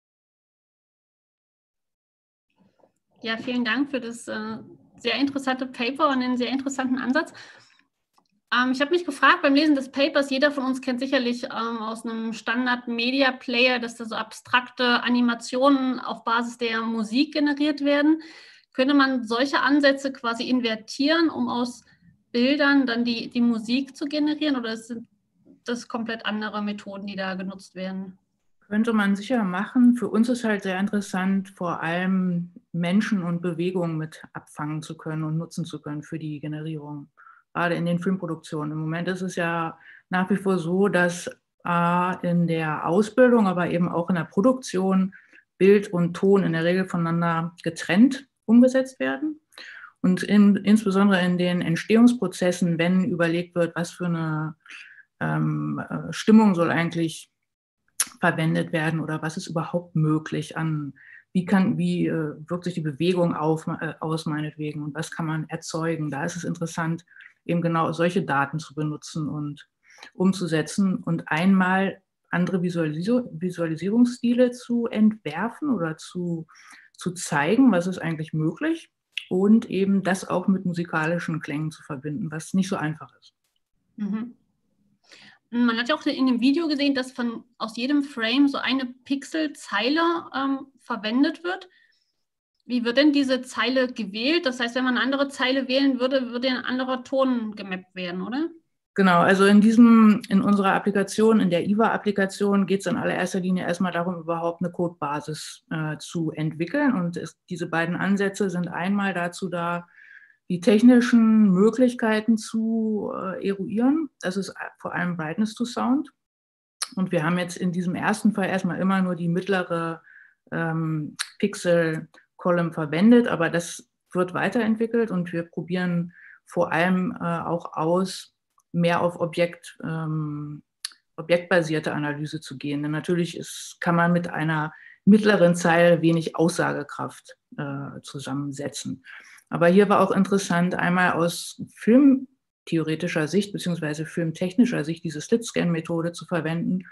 Ja, vielen Dank für das äh, sehr interessante Paper und den sehr interessanten Ansatz. Ähm, ich habe mich gefragt beim Lesen des Papers, jeder von uns kennt sicherlich ähm, aus einem Standard-Media-Player, dass da so abstrakte Animationen auf Basis der Musik generiert werden. Könnte man solche Ansätze quasi invertieren, um aus Bildern dann die, die Musik zu generieren, oder sind das komplett andere Methoden, die da genutzt werden? Könnte man sicher machen. Für uns ist halt sehr interessant, vor allem Menschen und Bewegungen mit abfangen zu können und nutzen zu können für die Generierung, gerade in den Filmproduktionen. Im Moment ist es ja nach wie vor so, dass äh, in der Ausbildung, aber eben auch in der Produktion Bild und Ton in der Regel voneinander getrennt umgesetzt werden. Und in, insbesondere in den Entstehungsprozessen, wenn überlegt wird, was für eine ähm, Stimmung soll eigentlich verwendet werden oder was ist überhaupt möglich an, wie kann, wie äh, wirkt sich die Bewegung auf, äh, aus meinetwegen und was kann man erzeugen. Da ist es interessant, eben genau solche Daten zu benutzen und umzusetzen und einmal andere Visualis- Visualisierungsstile zu entwerfen oder zu, zu zeigen, was ist eigentlich möglich und eben das auch mit musikalischen Klängen zu verbinden, was nicht so einfach ist. Mhm. Man hat ja auch in dem Video gesehen, dass von, aus jedem Frame so eine Pixelzeile ähm, verwendet wird. Wie wird denn diese Zeile gewählt? Das heißt, wenn man eine andere Zeile wählen würde, würde ein anderer Ton gemappt werden, oder? Genau, also in diesem, in unserer Applikation, in der I V A-Applikation geht es in allererster Linie erstmal darum, überhaupt eine Codebasis äh, zu entwickeln. Und es, diese beiden Ansätze sind einmal dazu da, die technischen Möglichkeiten zu äh, eruieren. Das ist vor allem Brightness to Sound. Und wir haben jetzt in diesem ersten Fall erstmal immer nur die mittlere ähm, Pixel-Column verwendet, aber das wird weiterentwickelt und wir probieren vor allem äh, auch aus, mehr auf Objekt, ähm, objektbasierte Analyse zu gehen. Denn natürlich ist, kann man mit einer mittleren Zeile wenig Aussagekraft äh, zusammensetzen. Aber hier war auch interessant, einmal aus filmtheoretischer Sicht beziehungsweise filmtechnischer Sicht diese Slit-Scan-Methode zu verwenden,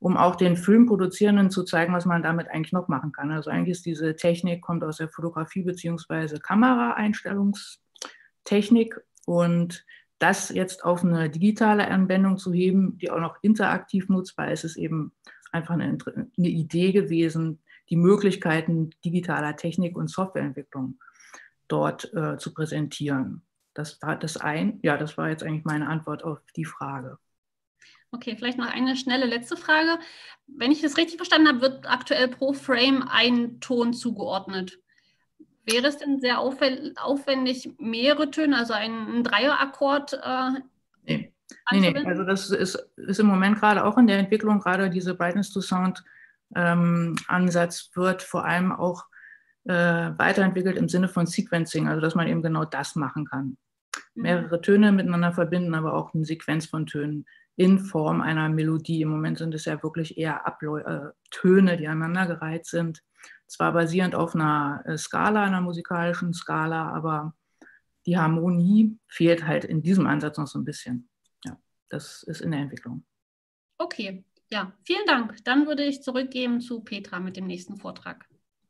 um auch den Filmproduzierenden zu zeigen, was man damit eigentlich noch machen kann. Also eigentlich ist diese Technik, kommt aus der Fotografie bzw. Kameraeinstellungstechnik, und das jetzt auf eine digitale Anwendung zu heben, die auch noch interaktiv nutzbar ist, ist eben einfach eine, eine Idee gewesen, die Möglichkeiten digitaler Technik und Softwareentwicklung dort äh, zu präsentieren. Das war das ein, ja, das war jetzt eigentlich meine Antwort auf die Frage. Okay, vielleicht noch eine schnelle letzte Frage. Wenn ich das richtig verstanden habe, wird aktuell pro Frame ein Ton zugeordnet. Wäre es denn sehr aufwendig, mehrere Töne, also einen Dreierakkord äh, nee. nee, nee, also das ist, ist im Moment gerade auch in der Entwicklung, gerade diese Brightness to Sound ähm, Ansatz wird vor allem auch äh, weiterentwickelt im Sinne von Sequencing, also dass man eben genau das machen kann. Mhm. Mehrere Töne miteinander verbinden, aber auch eine Sequenz von Tönen in Form einer Melodie. Im Moment sind es ja wirklich eher Abläu- äh, Töne, die aneinandergereiht sind. Zwar basierend auf einer äh, Skala, einer musikalischen Skala, aber die Harmonie fehlt halt in diesem Ansatz noch so ein bisschen. Ja, das ist in der Entwicklung. Okay, ja, vielen Dank. Dann würde ich zurückgeben zu Petra mit dem nächsten Vortrag.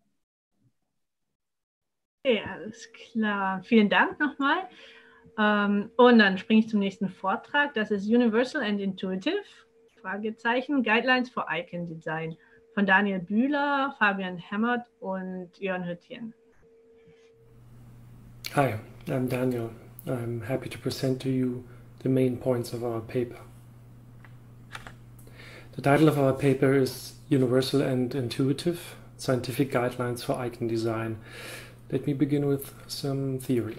Ja, alles klar. Vielen Dank nochmal. Um, und dann springe ich zum nächsten Vortrag. Das ist Universal and Intuitive, Fragezeichen, Guidelines for Icon Design von Daniel Bühler, Fabian Hemmert und Jörn Hüttjen. Hi, I'm Daniel. I'm happy to present to you the main points of our paper. The title of our paper is Universal and Intuitive, Scientific Guidelines for Icon Design. Let me begin with some theory.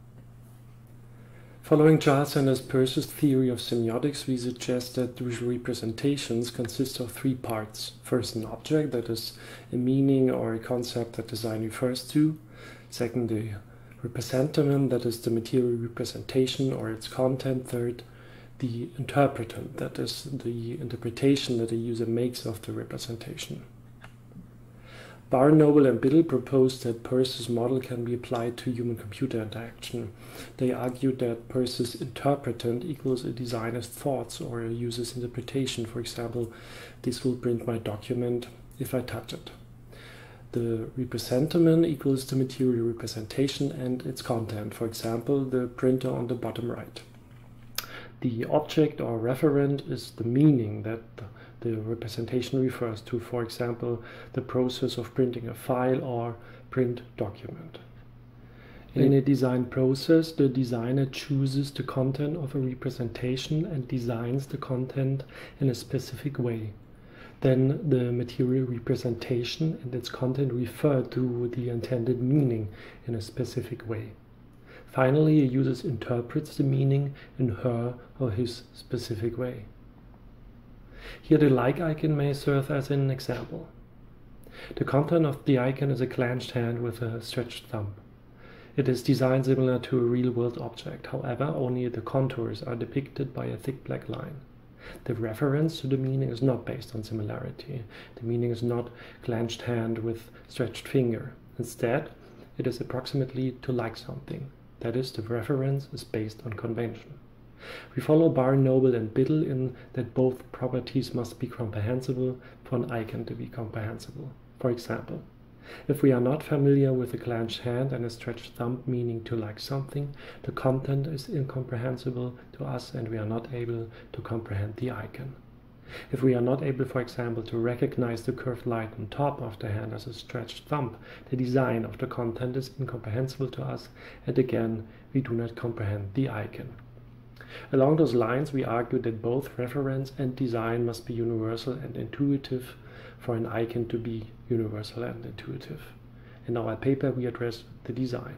Following Giles Sanders Peirce's theory of semiotics, we suggest that visual representations consist of three parts. First, an object, that is a meaning or a concept that design refers to. Second, the representamen, that is the material representation or its content. Third, the interpretant, that is the interpretation that the user makes of the representation. Barr, Noble, and Biddle proposed that Peirce's model can be applied to human-computer interaction. They argued that Peirce's interpretant equals a designer's thoughts or a user's interpretation. For example, this will print my document if I touch it. The representamen equals the material representation and its content. For example, the printer on the bottom right. The object or referent is the meaning that the representation refers to, for example, the process of printing a file or print document. In a design process, the designer chooses the content of a representation and designs the content in a specific way. Then the material representation and its content refer to the intended meaning in a specific way. Finally, a user interprets the meaning in her or his specific way. Here the like icon may serve as an example. The content of the icon is a clenched hand with a stretched thumb. It is designed similar to a real-world object, however only the contours are depicted by a thick black line. The reference to the meaning is not based on similarity. The meaning is not clenched hand with stretched finger. Instead, it is approximately to like something. That is, the reference is based on convention. We follow Barr, Noble, and Biddle in that both properties must be comprehensible for an icon to be comprehensible. For example, if we are not familiar with a clenched hand and a stretched thumb meaning to like something, the content is incomprehensible to us and we are not able to comprehend the icon. If we are not able, for example, to recognize the curved line on top of the hand as a stretched thumb, the design of the content is incomprehensible to us, and again, we do not comprehend the icon. Along those lines, we argue that both reference and design must be universal and intuitive for an icon to be universal and intuitive. In our paper, we address the design.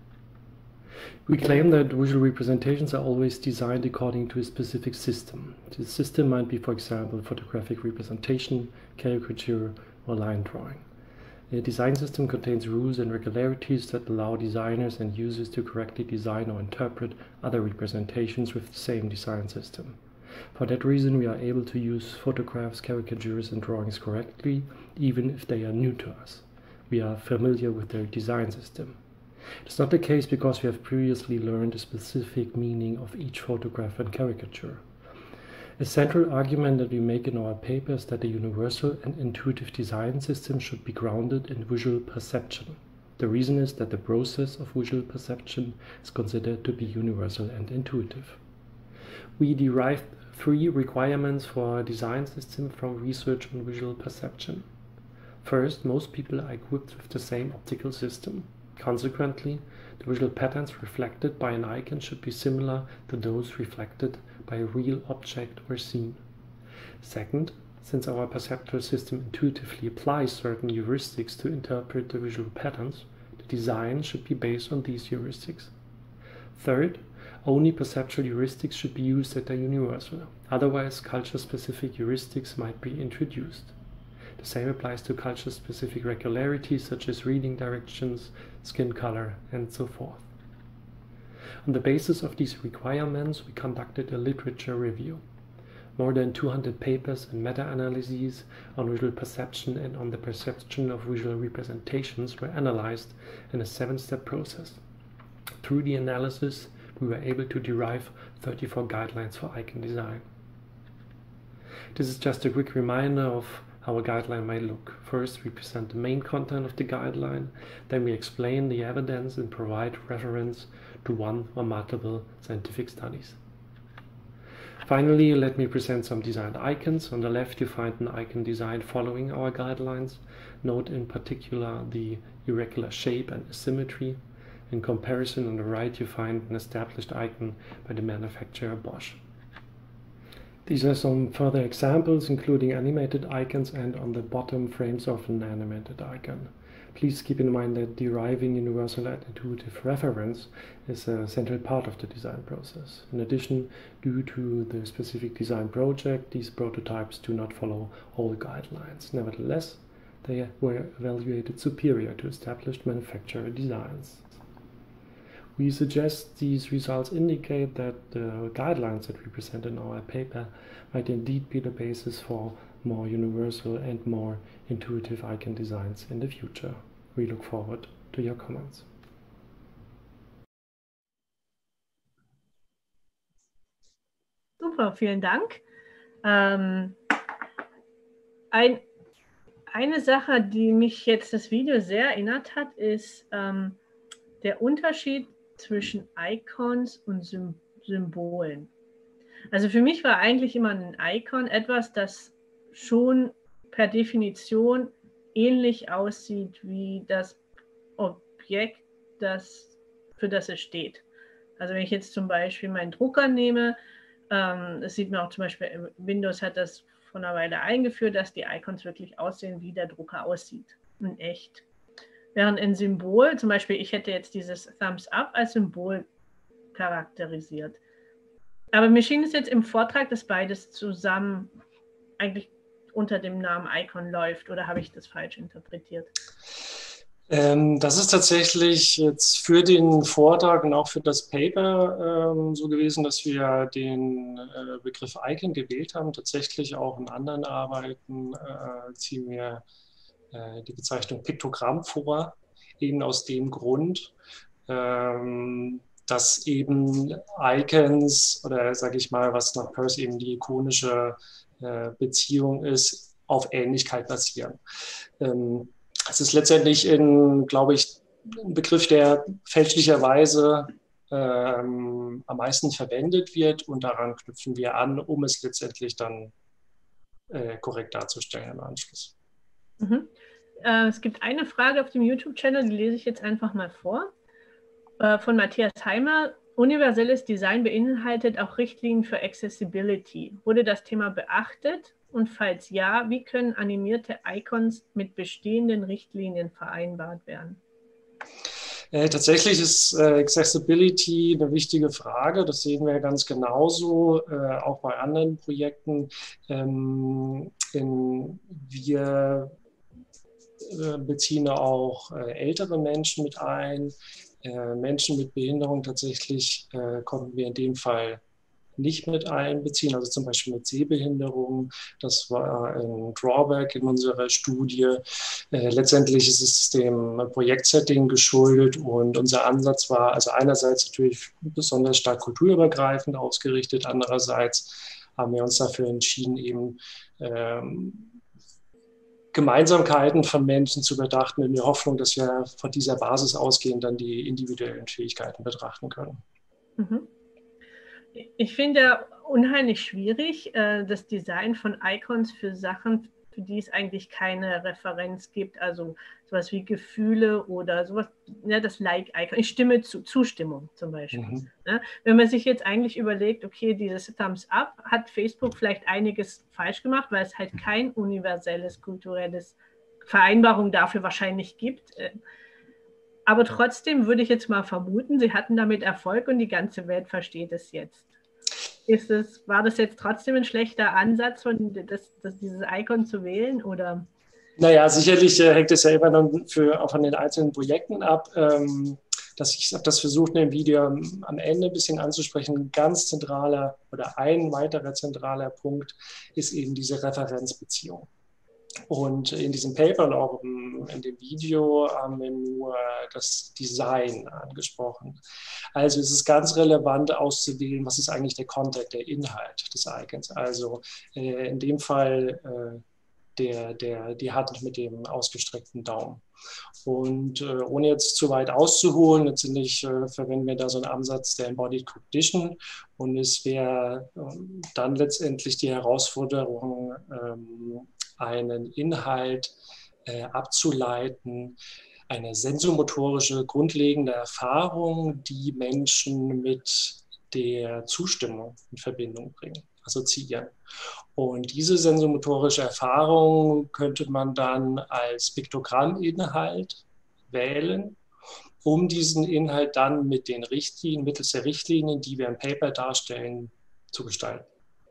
We claim that visual representations are always designed according to a specific system. This system might be, for example, photographic representation, caricature, or line drawing. A design system contains rules and regularities that allow designers and users to correctly design or interpret other representations with the same design system. For that reason, we are able to use photographs, caricatures, and drawings correctly, even if they are new to us. We are familiar with their design system. It is not the case because we have previously learned the specific meaning of each photograph and caricature. A central argument that we make in our paper is that a universal and intuitive design system should be grounded in visual perception. The reason is that the process of visual perception is considered to be universal and intuitive. We derived three requirements for a design system from research on visual perception. First, most people are equipped with the same optical system. Consequently, the visual patterns reflected by an icon should be similar to those reflected by a real object or scene. Second, since our perceptual system intuitively applies certain heuristics to interpret the visual patterns, the design should be based on these heuristics. Third, only perceptual heuristics should be used that are universal. Otherwise, culture-specific heuristics might be introduced. The same applies to culture-specific regularities such as reading directions, skin color, and so forth. On the basis of these requirements, we conducted a literature review. More than two hundred papers and meta-analyses on visual perception and on the perception of visual representations were analyzed in a seven-step process. Through the analysis, we were able to derive thirty-four guidelines for icon design. This is just a quick reminder of how a guideline may look. First, we present the main content of the guideline, then we explain the evidence and provide reference to one or multiple scientific studies. Finally, let me present some designed icons. On the left, you find an icon design following our guidelines. Note in particular the irregular shape and asymmetry. In comparison, on the right, you find an established icon by the manufacturer Bosch. These are some further examples, including animated icons, and on the bottom, frames of an animated icon. Please keep in mind that deriving universal and intuitive reference is a central part of the design process. In addition, due to the specific design project, these prototypes do not follow all guidelines. Nevertheless, they were evaluated superior to established manufacturer designs. We suggest these results indicate that the guidelines that we present in our paper might indeed be the basis for more universal and more intuitive icon designs in the future. We look forward to your comments. Super, vielen Dank. Ähm, ein, eine Sache, die mich jetzt das Video sehr erinnert hat, ist ähm, der Unterschied zwischen Icons und Sym Symbolen. Also für mich war eigentlich immer ein Icon etwas, das schon per Definition ähnlich aussieht wie das Objekt, das, für das es steht. Also wenn ich jetzt zum Beispiel meinen Drucker nehme, ähm, das sieht man auch zum Beispiel, Windows hat das vor einer Weile eingeführt, dass die Icons wirklich aussehen, wie der Drucker aussieht, in echt. Während ein Symbol, zum Beispiel ich hätte jetzt dieses Thumbs Up als Symbol charakterisiert. Aber mir schien es jetzt im Vortrag, dass beides zusammen eigentlich unter dem Namen Icon läuft, oder habe ich das falsch interpretiert? Ähm, das ist tatsächlich jetzt für den Vortrag und auch für das Paper ähm, so gewesen, dass wir den äh, Begriff Icon gewählt haben. Tatsächlich auch in anderen Arbeiten äh, ziehen wir äh, die Bezeichnung Piktogramm vor, eben aus dem Grund, ähm, dass eben Icons oder sage ich mal, was nach Peirce eben die ikonische äh, Beziehung ist, auf Ähnlichkeit basieren. Ähm, es ist letztendlich, in, glaube ich, ein Begriff, der fälschlicherweise ähm, am meisten verwendet wird, und daran knüpfen wir an, um es letztendlich dann äh, korrekt darzustellen im Anschluss. Mhm. Äh, es gibt eine Frage auf dem YouTube-Channel, die lese ich jetzt einfach mal vor. Von Matthias Heimer: Universelles Design beinhaltet auch Richtlinien für Accessibility. Wurde das Thema beachtet? Und falls ja, wie können animierte Icons mit bestehenden Richtlinien vereinbart werden? Äh, tatsächlich ist äh, Accessibility eine wichtige Frage. Das sehen wir ganz genauso, äh, auch bei anderen Projekten. Ähm, in, wir äh, beziehen auch äh, ältere Menschen mit ein. Äh, Menschen mit Behinderung tatsächlich äh, konnten wir in dem Fall nicht mit einbeziehen, also zum Beispiel mit Sehbehinderung. Das war ein Drawback in unserer Studie. Äh, letztendlich ist es dem Projektsetting geschuldet, und unser Ansatz war also einerseits natürlich besonders stark kulturübergreifend ausgerichtet, andererseits haben wir uns dafür entschieden, eben ähm, Gemeinsamkeiten von Menschen zu betrachten, in der Hoffnung, dass wir von dieser Basis ausgehend dann die individuellen Fähigkeiten betrachten können. Mhm. Ich finde unheimlich schwierig, das Design von Icons für Sachen, für die es eigentlich keine Referenz gibt, also sowas wie Gefühle oder sowas, ja, das Like-Icon, ich stimme zu, Zustimmung zum Beispiel. Mhm. Ja, wenn man sich jetzt eigentlich überlegt, okay, dieses Thumbs Up hat Facebook vielleicht einiges falsch gemacht, weil es halt kein universelles, kulturelles Vereinbarung dafür wahrscheinlich gibt. Aber trotzdem würde ich jetzt mal vermuten, sie hatten damit Erfolg und die ganze Welt versteht es jetzt. Ist es, war das jetzt trotzdem ein schlechter Ansatz, von das, das, dieses Icon zu wählen? Oder? Naja, sicherlich äh, hängt es ja immer dann für, auch von den einzelnen Projekten ab. Ähm, dass ich habe das versucht, in dem Video am, am Ende ein bisschen anzusprechen. Ein ganz zentraler oder ein weiterer zentraler Punkt ist eben diese Referenzbeziehung. Und in diesem Paper und auch in dem Video haben wir nur das Design angesprochen. Also es ist ganz relevant auszuwählen, was ist eigentlich der Content, der Inhalt des Icons. Also äh, in dem Fall äh, der, der, die Hand mit dem ausgestreckten Daumen. Und äh, ohne jetzt zu weit auszuholen, letztendlich äh, verwenden wir da so einen Ansatz der Embodied Cognition. Und es wäre äh, dann letztendlich die Herausforderung, ähm, einen Inhalt äh, abzuleiten, eine sensomotorische, grundlegende Erfahrung, die Menschen mit der Zustimmung in Verbindung bringen, assoziieren. Und diese sensomotorische Erfahrung könnte man dann als Piktogramminhalt wählen, um diesen Inhalt dann mit den Richtlinien, mittels der Richtlinien, die wir im Paper darstellen, zu gestalten.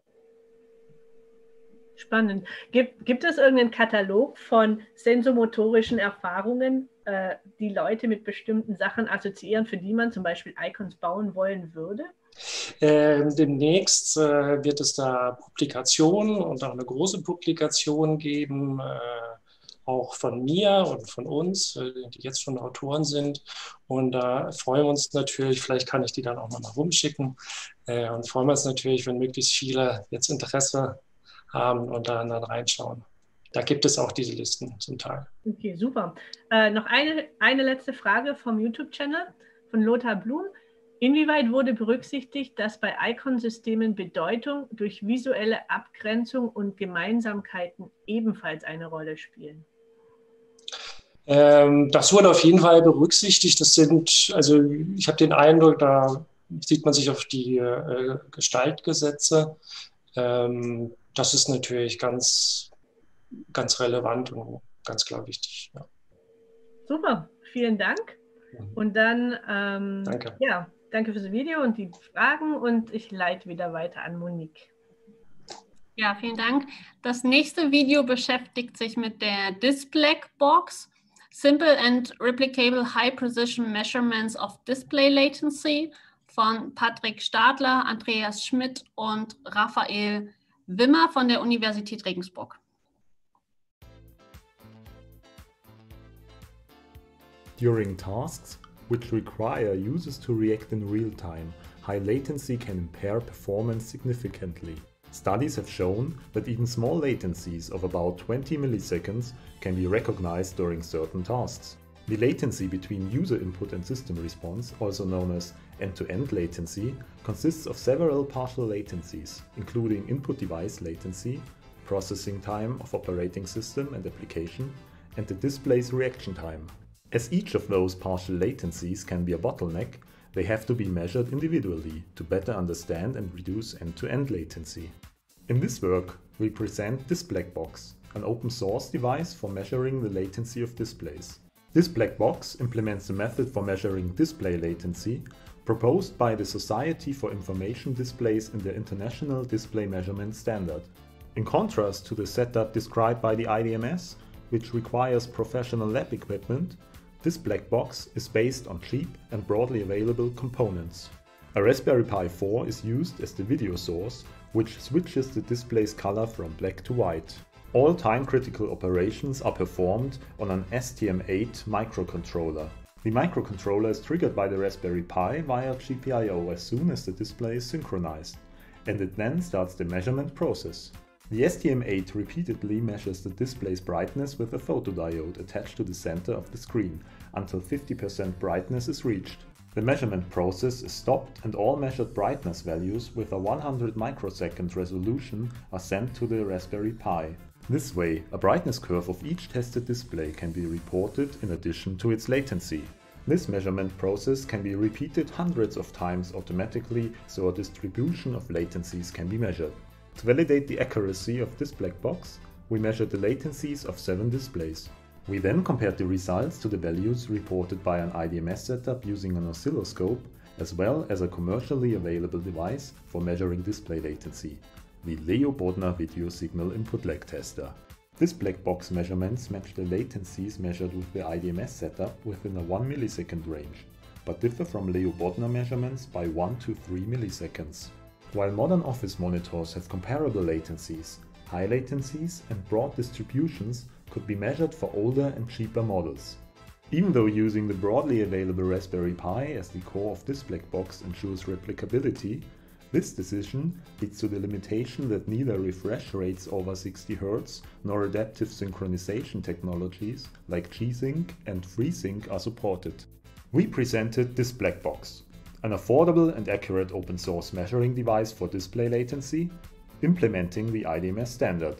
Spannend. Gibt, gibt es irgendeinen Katalog von sensomotorischen Erfahrungen, äh, die Leute mit bestimmten Sachen assoziieren, für die man zum Beispiel Icons bauen wollen würde? Ähm, demnächst äh, wird es da Publikationen und auch eine große Publikation geben, äh, auch von mir und von uns, äh, die jetzt schon Autoren sind. Und da freuen wir uns natürlich, vielleicht kann ich die dann auch nochmal rumschicken, äh, und freuen wir uns natürlich, wenn möglichst viele jetzt Interesse haben und dann, dann reinschauen. Da gibt es auch diese Listen zum Teil. Okay, super. Äh, noch eine, eine letzte Frage vom YouTube-Channel von Lothar Blum. Inwieweit wurde berücksichtigt, dass bei Icon-Systemen Bedeutung durch visuelle Abgrenzung und Gemeinsamkeiten ebenfalls eine Rolle spielen? Ähm, das wurde auf jeden Fall berücksichtigt. Das sind, also ich habe den Eindruck, da sieht man sich auf die äh, Gestaltgesetze. Ähm, das ist natürlich ganz, ganz relevant und ganz klar wichtig. Ja. Super, vielen Dank. Und dann, ähm, danke. Ja, danke fürs Video und die Fragen und ich leite wieder weiter an Monique. Ja, vielen Dank. Das nächste Video beschäftigt sich mit der Display-Box. Simple and Replicable High Precision Measurements of Display Latency von Patrick Stadler, Andreas Schmidt und Raphael Wimmer von der Universität Regensburg. During tasks which require users to react in real time, high latency can impair performance significantly. Studies have shown that even small latencies of about twenty milliseconds can be recognized during certain tasks. The latency between user input and system response, also known as end-to-end latency, consists of several partial latencies, including input device latency, processing time of operating system and application, and the display's reaction time. As each of those partial latencies can be a bottleneck, they have to be measured individually to better understand and reduce end-to-end latency. In this work, we present this black box, an open source device for measuring the latency of displays. This black box implements a method for measuring display latency proposed by the Society for Information Displays in the International Display Measurement Standard. In contrast to the setup described by the I D M S, which requires professional lab equipment, this black box is based on cheap and broadly available components. A Raspberry Pi four is used as the video source, which switches the display's color from black to white. All time-critical operations are performed on an S T M eight microcontroller. The microcontroller is triggered by the Raspberry Pi via G P I O as soon as the display is synchronized, and it then starts the measurement process. The S T M eight repeatedly measures the display's brightness with a photodiode attached to the center of the screen until fifty percent brightness is reached. The measurement process is stopped and all measured brightness values with a one hundred microsecond resolution are sent to the Raspberry Pi. This way, a brightness curve of each tested display can be reported in addition to its latency. This measurement process can be repeated hundreds of times automatically, so a distribution of latencies can be measured. To validate the accuracy of this black box, we measured the latencies of seven displays. We then compared the results to the values reported by an I D M S setup using an oscilloscope, as well as a commercially available device for measuring display latency, the Leo Bodnar Video Signal Input Lag Tester. This black box measurements match the latencies measured with the I D M S setup within a one millisecond range, but differ from Leo Bodnar measurements by one to three milliseconds. While modern office monitors have comparable latencies, high latencies and broad distributions could be measured for older and cheaper models. Even though using the broadly available Raspberry Pi as the core of this black box ensures replicability, this decision leads to the limitation that neither refresh rates over sixty hertz nor adaptive synchronization technologies like G-Sync and FreeSync are supported. We presented this black box, an affordable and accurate open source measuring device for display latency, implementing the I D M S standard.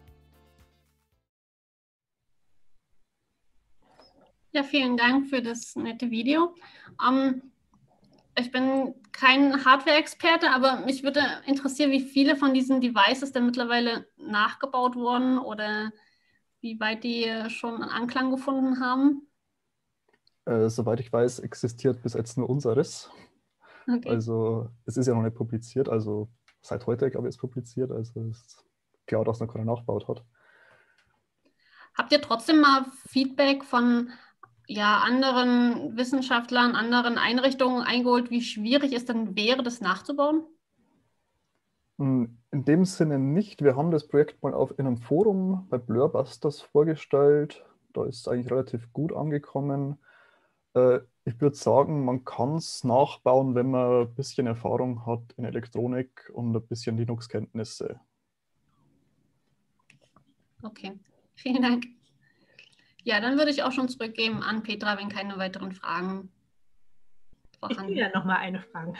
Ja, vielen Dank für das nette Video. Um, ich bin kein Hardware-Experte, aber mich würde interessieren, wie viele von diesen Devices denn mittlerweile nachgebaut wurden oder wie weit die schon Anklang gefunden haben. Äh, soweit ich weiß, existiert bis jetzt nur unseres. Okay. Also es ist ja noch nicht publiziert, also seit heute, glaube ich, ist publiziert, also es ist klar, dass noch keiner nachgebaut hat. Habt ihr trotzdem mal Feedback von ja, anderen Wissenschaftlern, anderen Einrichtungen eingeholt, wie schwierig es dann wäre, das nachzubauen? In dem Sinne nicht. Wir haben das Projekt mal auf, in einem Forum bei Blurbusters vorgestellt. Da ist es eigentlich relativ gut angekommen. Äh, ich würde sagen, man kann es nachbauen, wenn man ein bisschen Erfahrung hat in Elektronik und ein bisschen Linux-Kenntnisse. Okay, vielen Dank. Ja, dann würde ich auch schon zurückgeben an Petra, wenn keine weiteren Fragen vorhanden sind. Ich will ja noch mal eine Frage.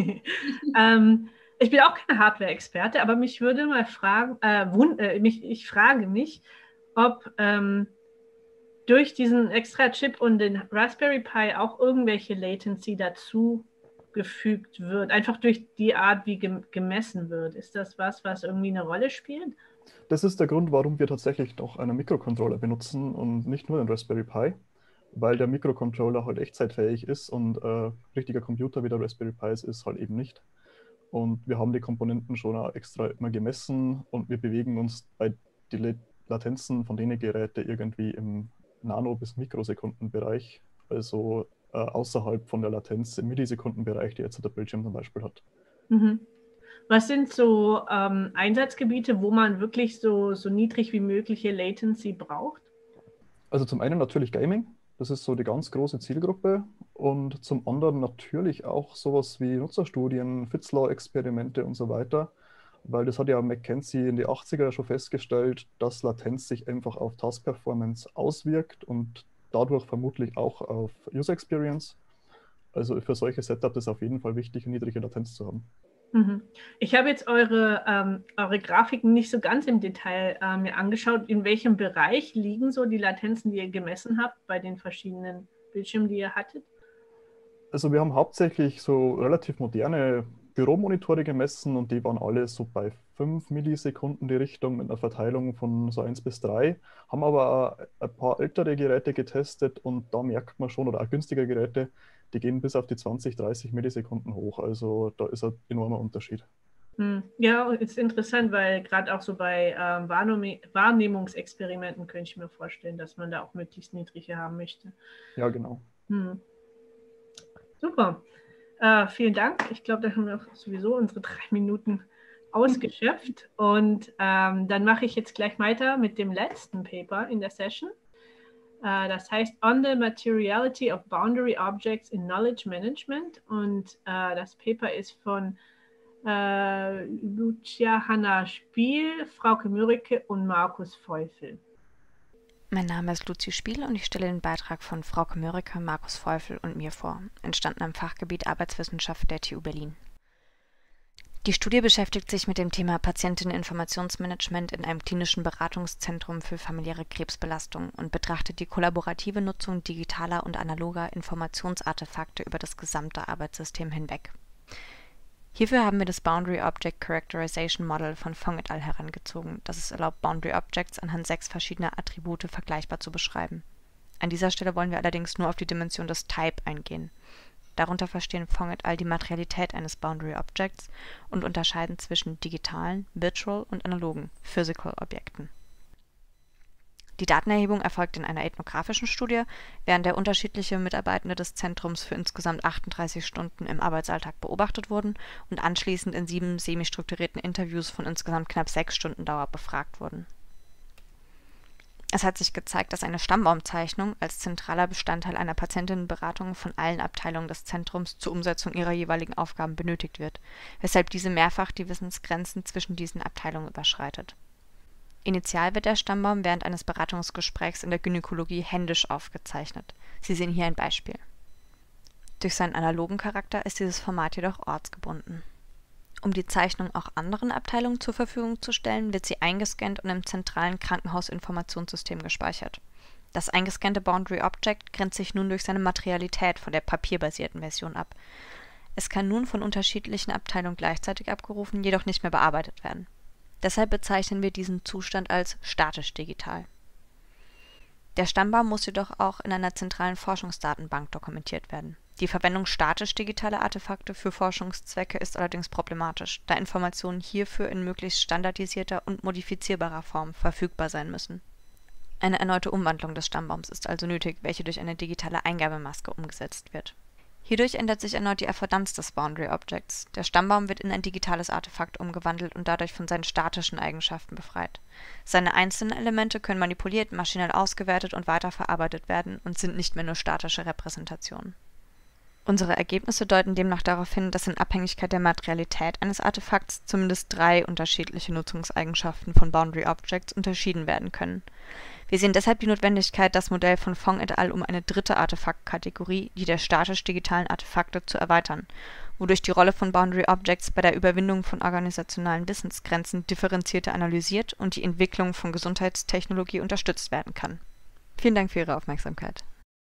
ähm, ich bin auch keine Hardware-Experte, aber mich würde mal fragen, äh, wund, äh, mich, ich frage mich, ob ähm, durch diesen extra Chip und den Raspberry Pi auch irgendwelche Latency dazu gefügt wird, einfach durch die Art, wie gem gemessen wird. Ist das was, was irgendwie eine Rolle spielt? Das ist der Grund, warum wir tatsächlich noch einen Mikrocontroller benutzen und nicht nur den Raspberry Pi, weil der Mikrocontroller halt echtzeitfähig ist und äh, richtiger Computer wie der Raspberry Pi ist, ist halt eben nicht. Und wir haben die Komponenten schon auch extra immer gemessen und wir bewegen uns bei den Latenzen von den Geräten irgendwie im Nano- bis Mikrosekundenbereich, also äh, außerhalb von der Latenz im Millisekundenbereich, die jetzt der Bildschirm zum Beispiel hat. Mhm. Was sind so ähm, Einsatzgebiete, wo man wirklich so, so niedrig wie mögliche Latency braucht? Also zum einen natürlich Gaming, das ist so die ganz große Zielgruppe, und zum anderen natürlich auch sowas wie Nutzerstudien, Fitzlaw-Experimente und so weiter, weil das hat ja McKinsey in die achtziger schon festgestellt, dass Latenz sich einfach auf Task-Performance auswirkt und dadurch vermutlich auch auf User Experience. Also für solche Setups ist auf jeden Fall wichtig, eine niedrige Latenz zu haben. Ich habe jetzt eure, ähm, eure Grafiken nicht so ganz im Detail äh, mir angeschaut. In welchem Bereich liegen so die Latenzen, die ihr gemessen habt bei den verschiedenen Bildschirmen, die ihr hattet? Also wir haben hauptsächlich so relativ moderne Büromonitore gemessen und die waren alle so bei fünf Millisekunden die Richtung mit einer Verteilung von so eins bis drei, haben aber auch ein paar ältere Geräte getestet und da merkt man schon, oder auch günstige Geräte, die gehen bis auf die zwanzig, dreißig Millisekunden hoch. Also da ist ein enormer Unterschied. Hm. Ja, ist interessant, weil gerade auch so bei ähm, Wahrnehm Wahrnehmungsexperimenten könnte ich mir vorstellen, dass man da auch möglichst niedrige haben möchte. Ja, genau. Hm. Super. Äh, vielen Dank. Ich glaube, da haben wir sowieso unsere drei Minuten ausgeschöpft. Und ähm, dann mache ich jetzt gleich weiter mit dem letzten Paper in der Session. Uh, das heißt On the Materiality of Boundary Objects in Knowledge Management, und uh, das Paper ist von äh, Lucia Hanna Spiel, Frauke Mörike und Markus Feufel. Mein Name ist Luzi Spiel und ich stelle den Beitrag von Frauke Mörike, Markus Feufel und mir vor, entstanden am Fachgebiet Arbeitswissenschaft der T U Berlin. Die Studie beschäftigt sich mit dem Thema Patienteninformationsmanagement in einem klinischen Beratungszentrum für familiäre Krebsbelastung und betrachtet die kollaborative Nutzung digitaler und analoger Informationsartefakte über das gesamte Arbeitssystem hinweg. Hierfür haben wir das Boundary Object Characterization Model von Fong et al. Herangezogen, das es erlaubt, Boundary Objects anhand sechs verschiedener Attribute vergleichbar zu beschreiben. An dieser Stelle wollen wir allerdings nur auf die Dimension des Type eingehen. Darunter verstehen Fong et al. Die Materialität eines Boundary Objects und unterscheiden zwischen digitalen, virtual und analogen, physical Objekten. Die Datenerhebung erfolgt in einer ethnografischen Studie, während der unterschiedliche Mitarbeitende des Zentrums für insgesamt achtunddreißig Stunden im Arbeitsalltag beobachtet wurden und anschließend in sieben semi-strukturierten Interviews von insgesamt knapp sechs Stunden Dauer befragt wurden. Es hat sich gezeigt, dass eine Stammbaumzeichnung als zentraler Bestandteil einer Patientinnenberatung von allen Abteilungen des Zentrums zur Umsetzung ihrer jeweiligen Aufgaben benötigt wird, weshalb diese mehrfach die Wissensgrenzen zwischen diesen Abteilungen überschreitet. Initial wird der Stammbaum während eines Beratungsgesprächs in der Gynäkologie händisch aufgezeichnet. Sie sehen hier ein Beispiel. Durch seinen analogen Charakter ist dieses Format jedoch ortsgebunden. Um die Zeichnung auch anderen Abteilungen zur Verfügung zu stellen, wird sie eingescannt und im zentralen Krankenhausinformationssystem gespeichert. Das eingescannte Boundary Object grenzt sich nun durch seine Materialität von der papierbasierten Version ab. Es kann nun von unterschiedlichen Abteilungen gleichzeitig abgerufen, jedoch nicht mehr bearbeitet werden. Deshalb bezeichnen wir diesen Zustand als statisch digital. Der Stammbaum muss jedoch auch in einer zentralen Forschungsdatenbank dokumentiert werden. Die Verwendung statisch digitaler Artefakte für Forschungszwecke ist allerdings problematisch, da Informationen hierfür in möglichst standardisierter und modifizierbarer Form verfügbar sein müssen. Eine erneute Umwandlung des Stammbaums ist also nötig, welche durch eine digitale Eingabemaske umgesetzt wird. Hierdurch ändert sich erneut die Affordanz des Boundary Objects. Der Stammbaum wird in ein digitales Artefakt umgewandelt und dadurch von seinen statischen Eigenschaften befreit. Seine einzelnen Elemente können manipuliert, maschinell ausgewertet und weiterverarbeitet werden und sind nicht mehr nur statische Repräsentationen. Unsere Ergebnisse deuten demnach darauf hin, dass in Abhängigkeit der Materialität eines Artefakts zumindest drei unterschiedliche Nutzungseigenschaften von Boundary Objects unterschieden werden können. Wir sehen deshalb die Notwendigkeit, das Modell von Fong et al. Um eine dritte Artefaktkategorie, die der statisch-digitalen Artefakte, zu erweitern, wodurch die Rolle von Boundary Objects bei der Überwindung von organisationalen Wissensgrenzen differenzierter analysiert und die Entwicklung von Gesundheitstechnologie unterstützt werden kann. Vielen Dank für Ihre Aufmerksamkeit.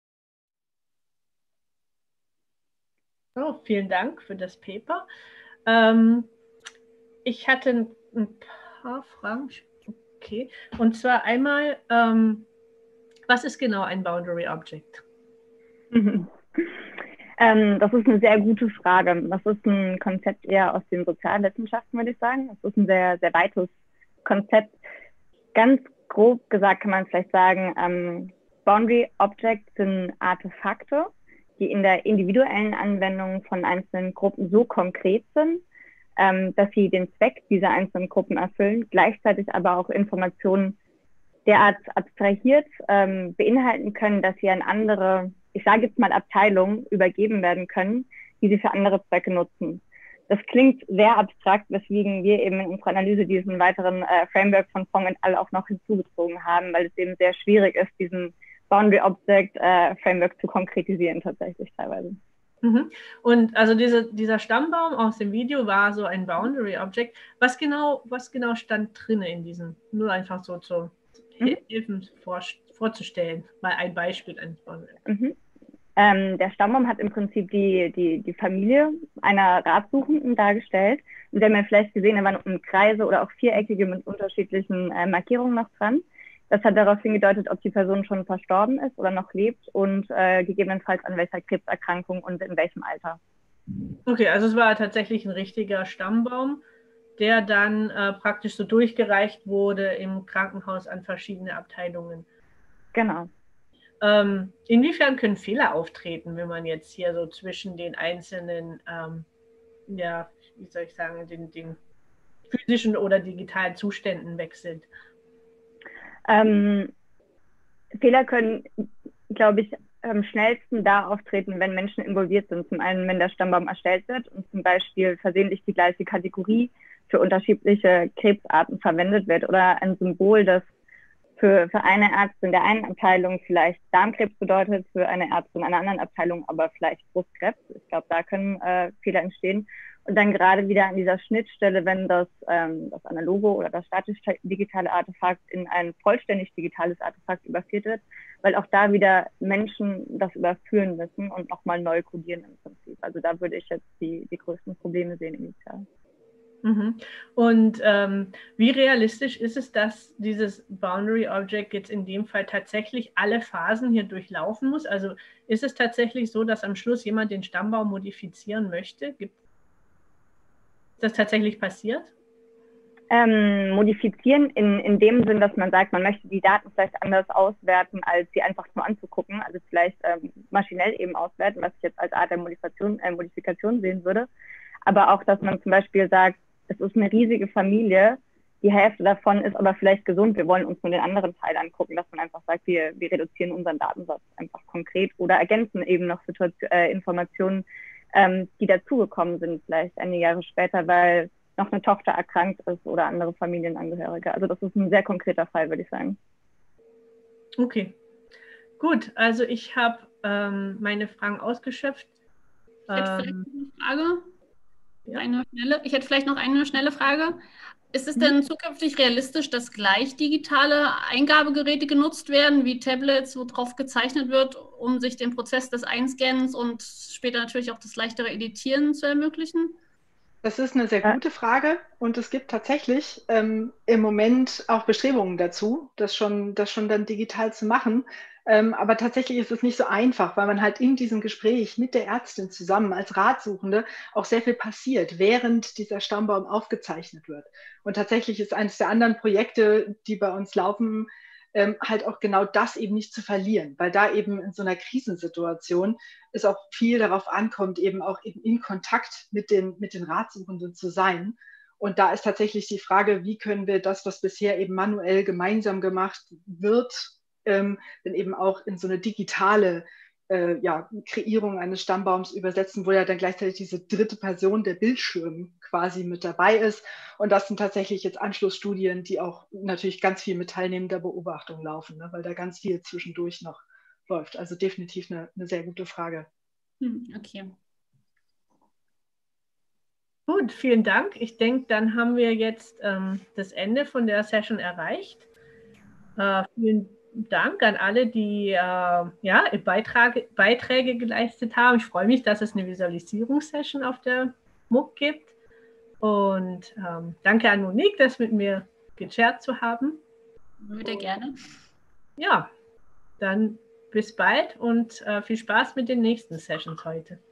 Oh, vielen Dank für das Paper. Ähm, ich hatte ein paar Fragen. Okay, und zwar einmal, ähm, was ist genau ein Boundary Object? Mhm. Ähm, das ist eine sehr gute Frage. Das ist ein Konzept eher aus den Sozialwissenschaften, würde ich sagen. Das ist ein sehr, sehr weites Konzept. Ganz grob gesagt kann man vielleicht sagen, ähm, Boundary Objects sind Artefakte, die in der individuellen Anwendung von einzelnen Gruppen so konkret sind, ähm, dass sie den Zweck dieser einzelnen Gruppen erfüllen, gleichzeitig aber auch Informationen derart abstrahiert ähm, beinhalten können, dass sie an andere, ich sage jetzt mal Abteilungen, übergeben werden können, die sie für andere Zwecke nutzen. Das klingt sehr abstrakt, weswegen wir eben in unserer Analyse diesen weiteren äh, Framework von Fong et al. Auch noch hinzugezogen haben, weil es eben sehr schwierig ist, diesen Boundary Object äh, Framework zu konkretisieren tatsächlich teilweise. Mhm. Und also diese, dieser Stammbaum aus dem Video war so ein Boundary Object. Was genau, was genau stand drin in diesem? Nur einfach so zu mhm. helfen vor, vorzustellen. Mal ein Beispiel eines Boundary Objects. Mhm. Ähm, der Stammbaum hat im Prinzip die, die, die Familie einer Ratsuchenden dargestellt. Und wir haben ja vielleicht gesehen, da waren Kreise oder auch Viereckige mit unterschiedlichen äh, Markierungen noch dran. Das hat darauf hingedeutet, ob die Person schon verstorben ist oder noch lebt und äh, gegebenenfalls an welcher Krebserkrankung und in welchem Alter. Okay, also es war tatsächlich ein richtiger Stammbaum, der dann äh, praktisch so durchgereicht wurde im Krankenhaus an verschiedene Abteilungen. Genau. Ähm, inwiefern können Fehler auftreten, wenn man jetzt hier so zwischen den einzelnen, ähm, ja, wie soll ich sagen, den, den physischen oder digitalen Zuständen wechselt? Ähm, Fehler können, glaube ich, am schnellsten da auftreten, wenn Menschen involviert sind. Zum einen, wenn der Stammbaum erstellt wird und zum Beispiel versehentlich die gleiche Kategorie für unterschiedliche Krebsarten verwendet wird oder ein Symbol, das für, für eine Ärztin der einen Abteilung vielleicht Darmkrebs bedeutet, für eine Ärztin einer anderen Abteilung aber vielleicht Brustkrebs. Ich glaube, da können äh, Fehler entstehen. Und dann gerade wieder an dieser Schnittstelle, wenn das, ähm, das analoge oder das statisch digitale Artefakt in ein vollständig digitales Artefakt überführt wird, weil auch da wieder Menschen das überführen müssen und nochmal neu codieren im Prinzip. Also da würde ich jetzt die, die größten Probleme sehen initial. Mhm. Und ähm, wie realistisch ist es, dass dieses Boundary Object jetzt in dem Fall tatsächlich alle Phasen hier durchlaufen muss? Also ist es tatsächlich so, dass am Schluss jemand den Stammbaum modifizieren möchte? Gibt das tatsächlich passiert? Ähm, modifizieren in, in dem Sinn, dass man sagt, man möchte die Daten vielleicht anders auswerten, als sie einfach nur anzugucken, also vielleicht ähm, maschinell eben auswerten, was ich jetzt als Art der Modifikation, äh, Modifikation sehen würde, aber auch, dass man zum Beispiel sagt, es ist eine riesige Familie, die Hälfte davon ist aber vielleicht gesund, wir wollen uns nur den anderen Teil angucken, dass man einfach sagt, wir, wir reduzieren unseren Datensatz einfach konkret oder ergänzen eben noch Situation, äh, Informationen, ähm, die dazugekommen sind, vielleicht einige Jahre später, weil noch eine Tochter erkrankt ist oder andere Familienangehörige. Also das ist ein sehr konkreter Fall, würde ich sagen. Okay, gut. Also ich habe ähm, meine Fragen ausgeschöpft. Ich hätte vielleicht noch eine Frage. Ja. Eine schnelle. Ich hätte vielleicht noch eine schnelle Frage. Ist es denn zukünftig realistisch, dass gleich digitale Eingabegeräte genutzt werden, wie Tablets, wo drauf gezeichnet wird, um sich den Prozess des Einscannens und später natürlich auch das leichtere Editieren zu ermöglichen? Das ist eine sehr gute Frage und es gibt tatsächlich ähm, im Moment auch Bestrebungen dazu, das schon, das schon dann digital zu machen. Ähm, aber tatsächlich ist es nicht so einfach, weil man halt in diesem Gespräch mit der Ärztin zusammen als Ratsuchende auch sehr viel passiert, während dieser Stammbaum aufgezeichnet wird. Und tatsächlich ist eines der anderen Projekte, die bei uns laufen, ähm, halt auch genau das eben nicht zu verlieren, weil da eben in so einer Krisensituation es auch viel darauf ankommt, eben auch eben in Kontakt mit den, mit den Ratsuchenden zu sein. Und da ist tatsächlich die Frage, wie können wir das, was bisher eben manuell gemeinsam gemacht wird, ähm, dann eben auch in so eine digitale äh, ja, Kreierung eines Stammbaums übersetzen, wo ja dann gleichzeitig diese dritte Person, der Bildschirm, quasi mit dabei ist. Und das sind tatsächlich jetzt Anschlussstudien, die auch natürlich ganz viel mit teilnehmender Beobachtung laufen, ne, weil da ganz viel zwischendurch noch läuft. Also definitiv eine, eine sehr gute Frage. Okay. Gut, vielen Dank. Ich denke, dann haben wir jetzt ähm, das Ende von der Session erreicht. Äh, vielen Dank an alle, die äh, ja, Beitrag, Beiträge geleistet haben. Ich freue mich, dass es eine Visualisierungssession auf der M O K gibt. Und ähm, danke an Monique, das mit mir geshared zu haben. Würde gerne. Ja, dann bis bald und äh, viel Spaß mit den nächsten Sessions heute.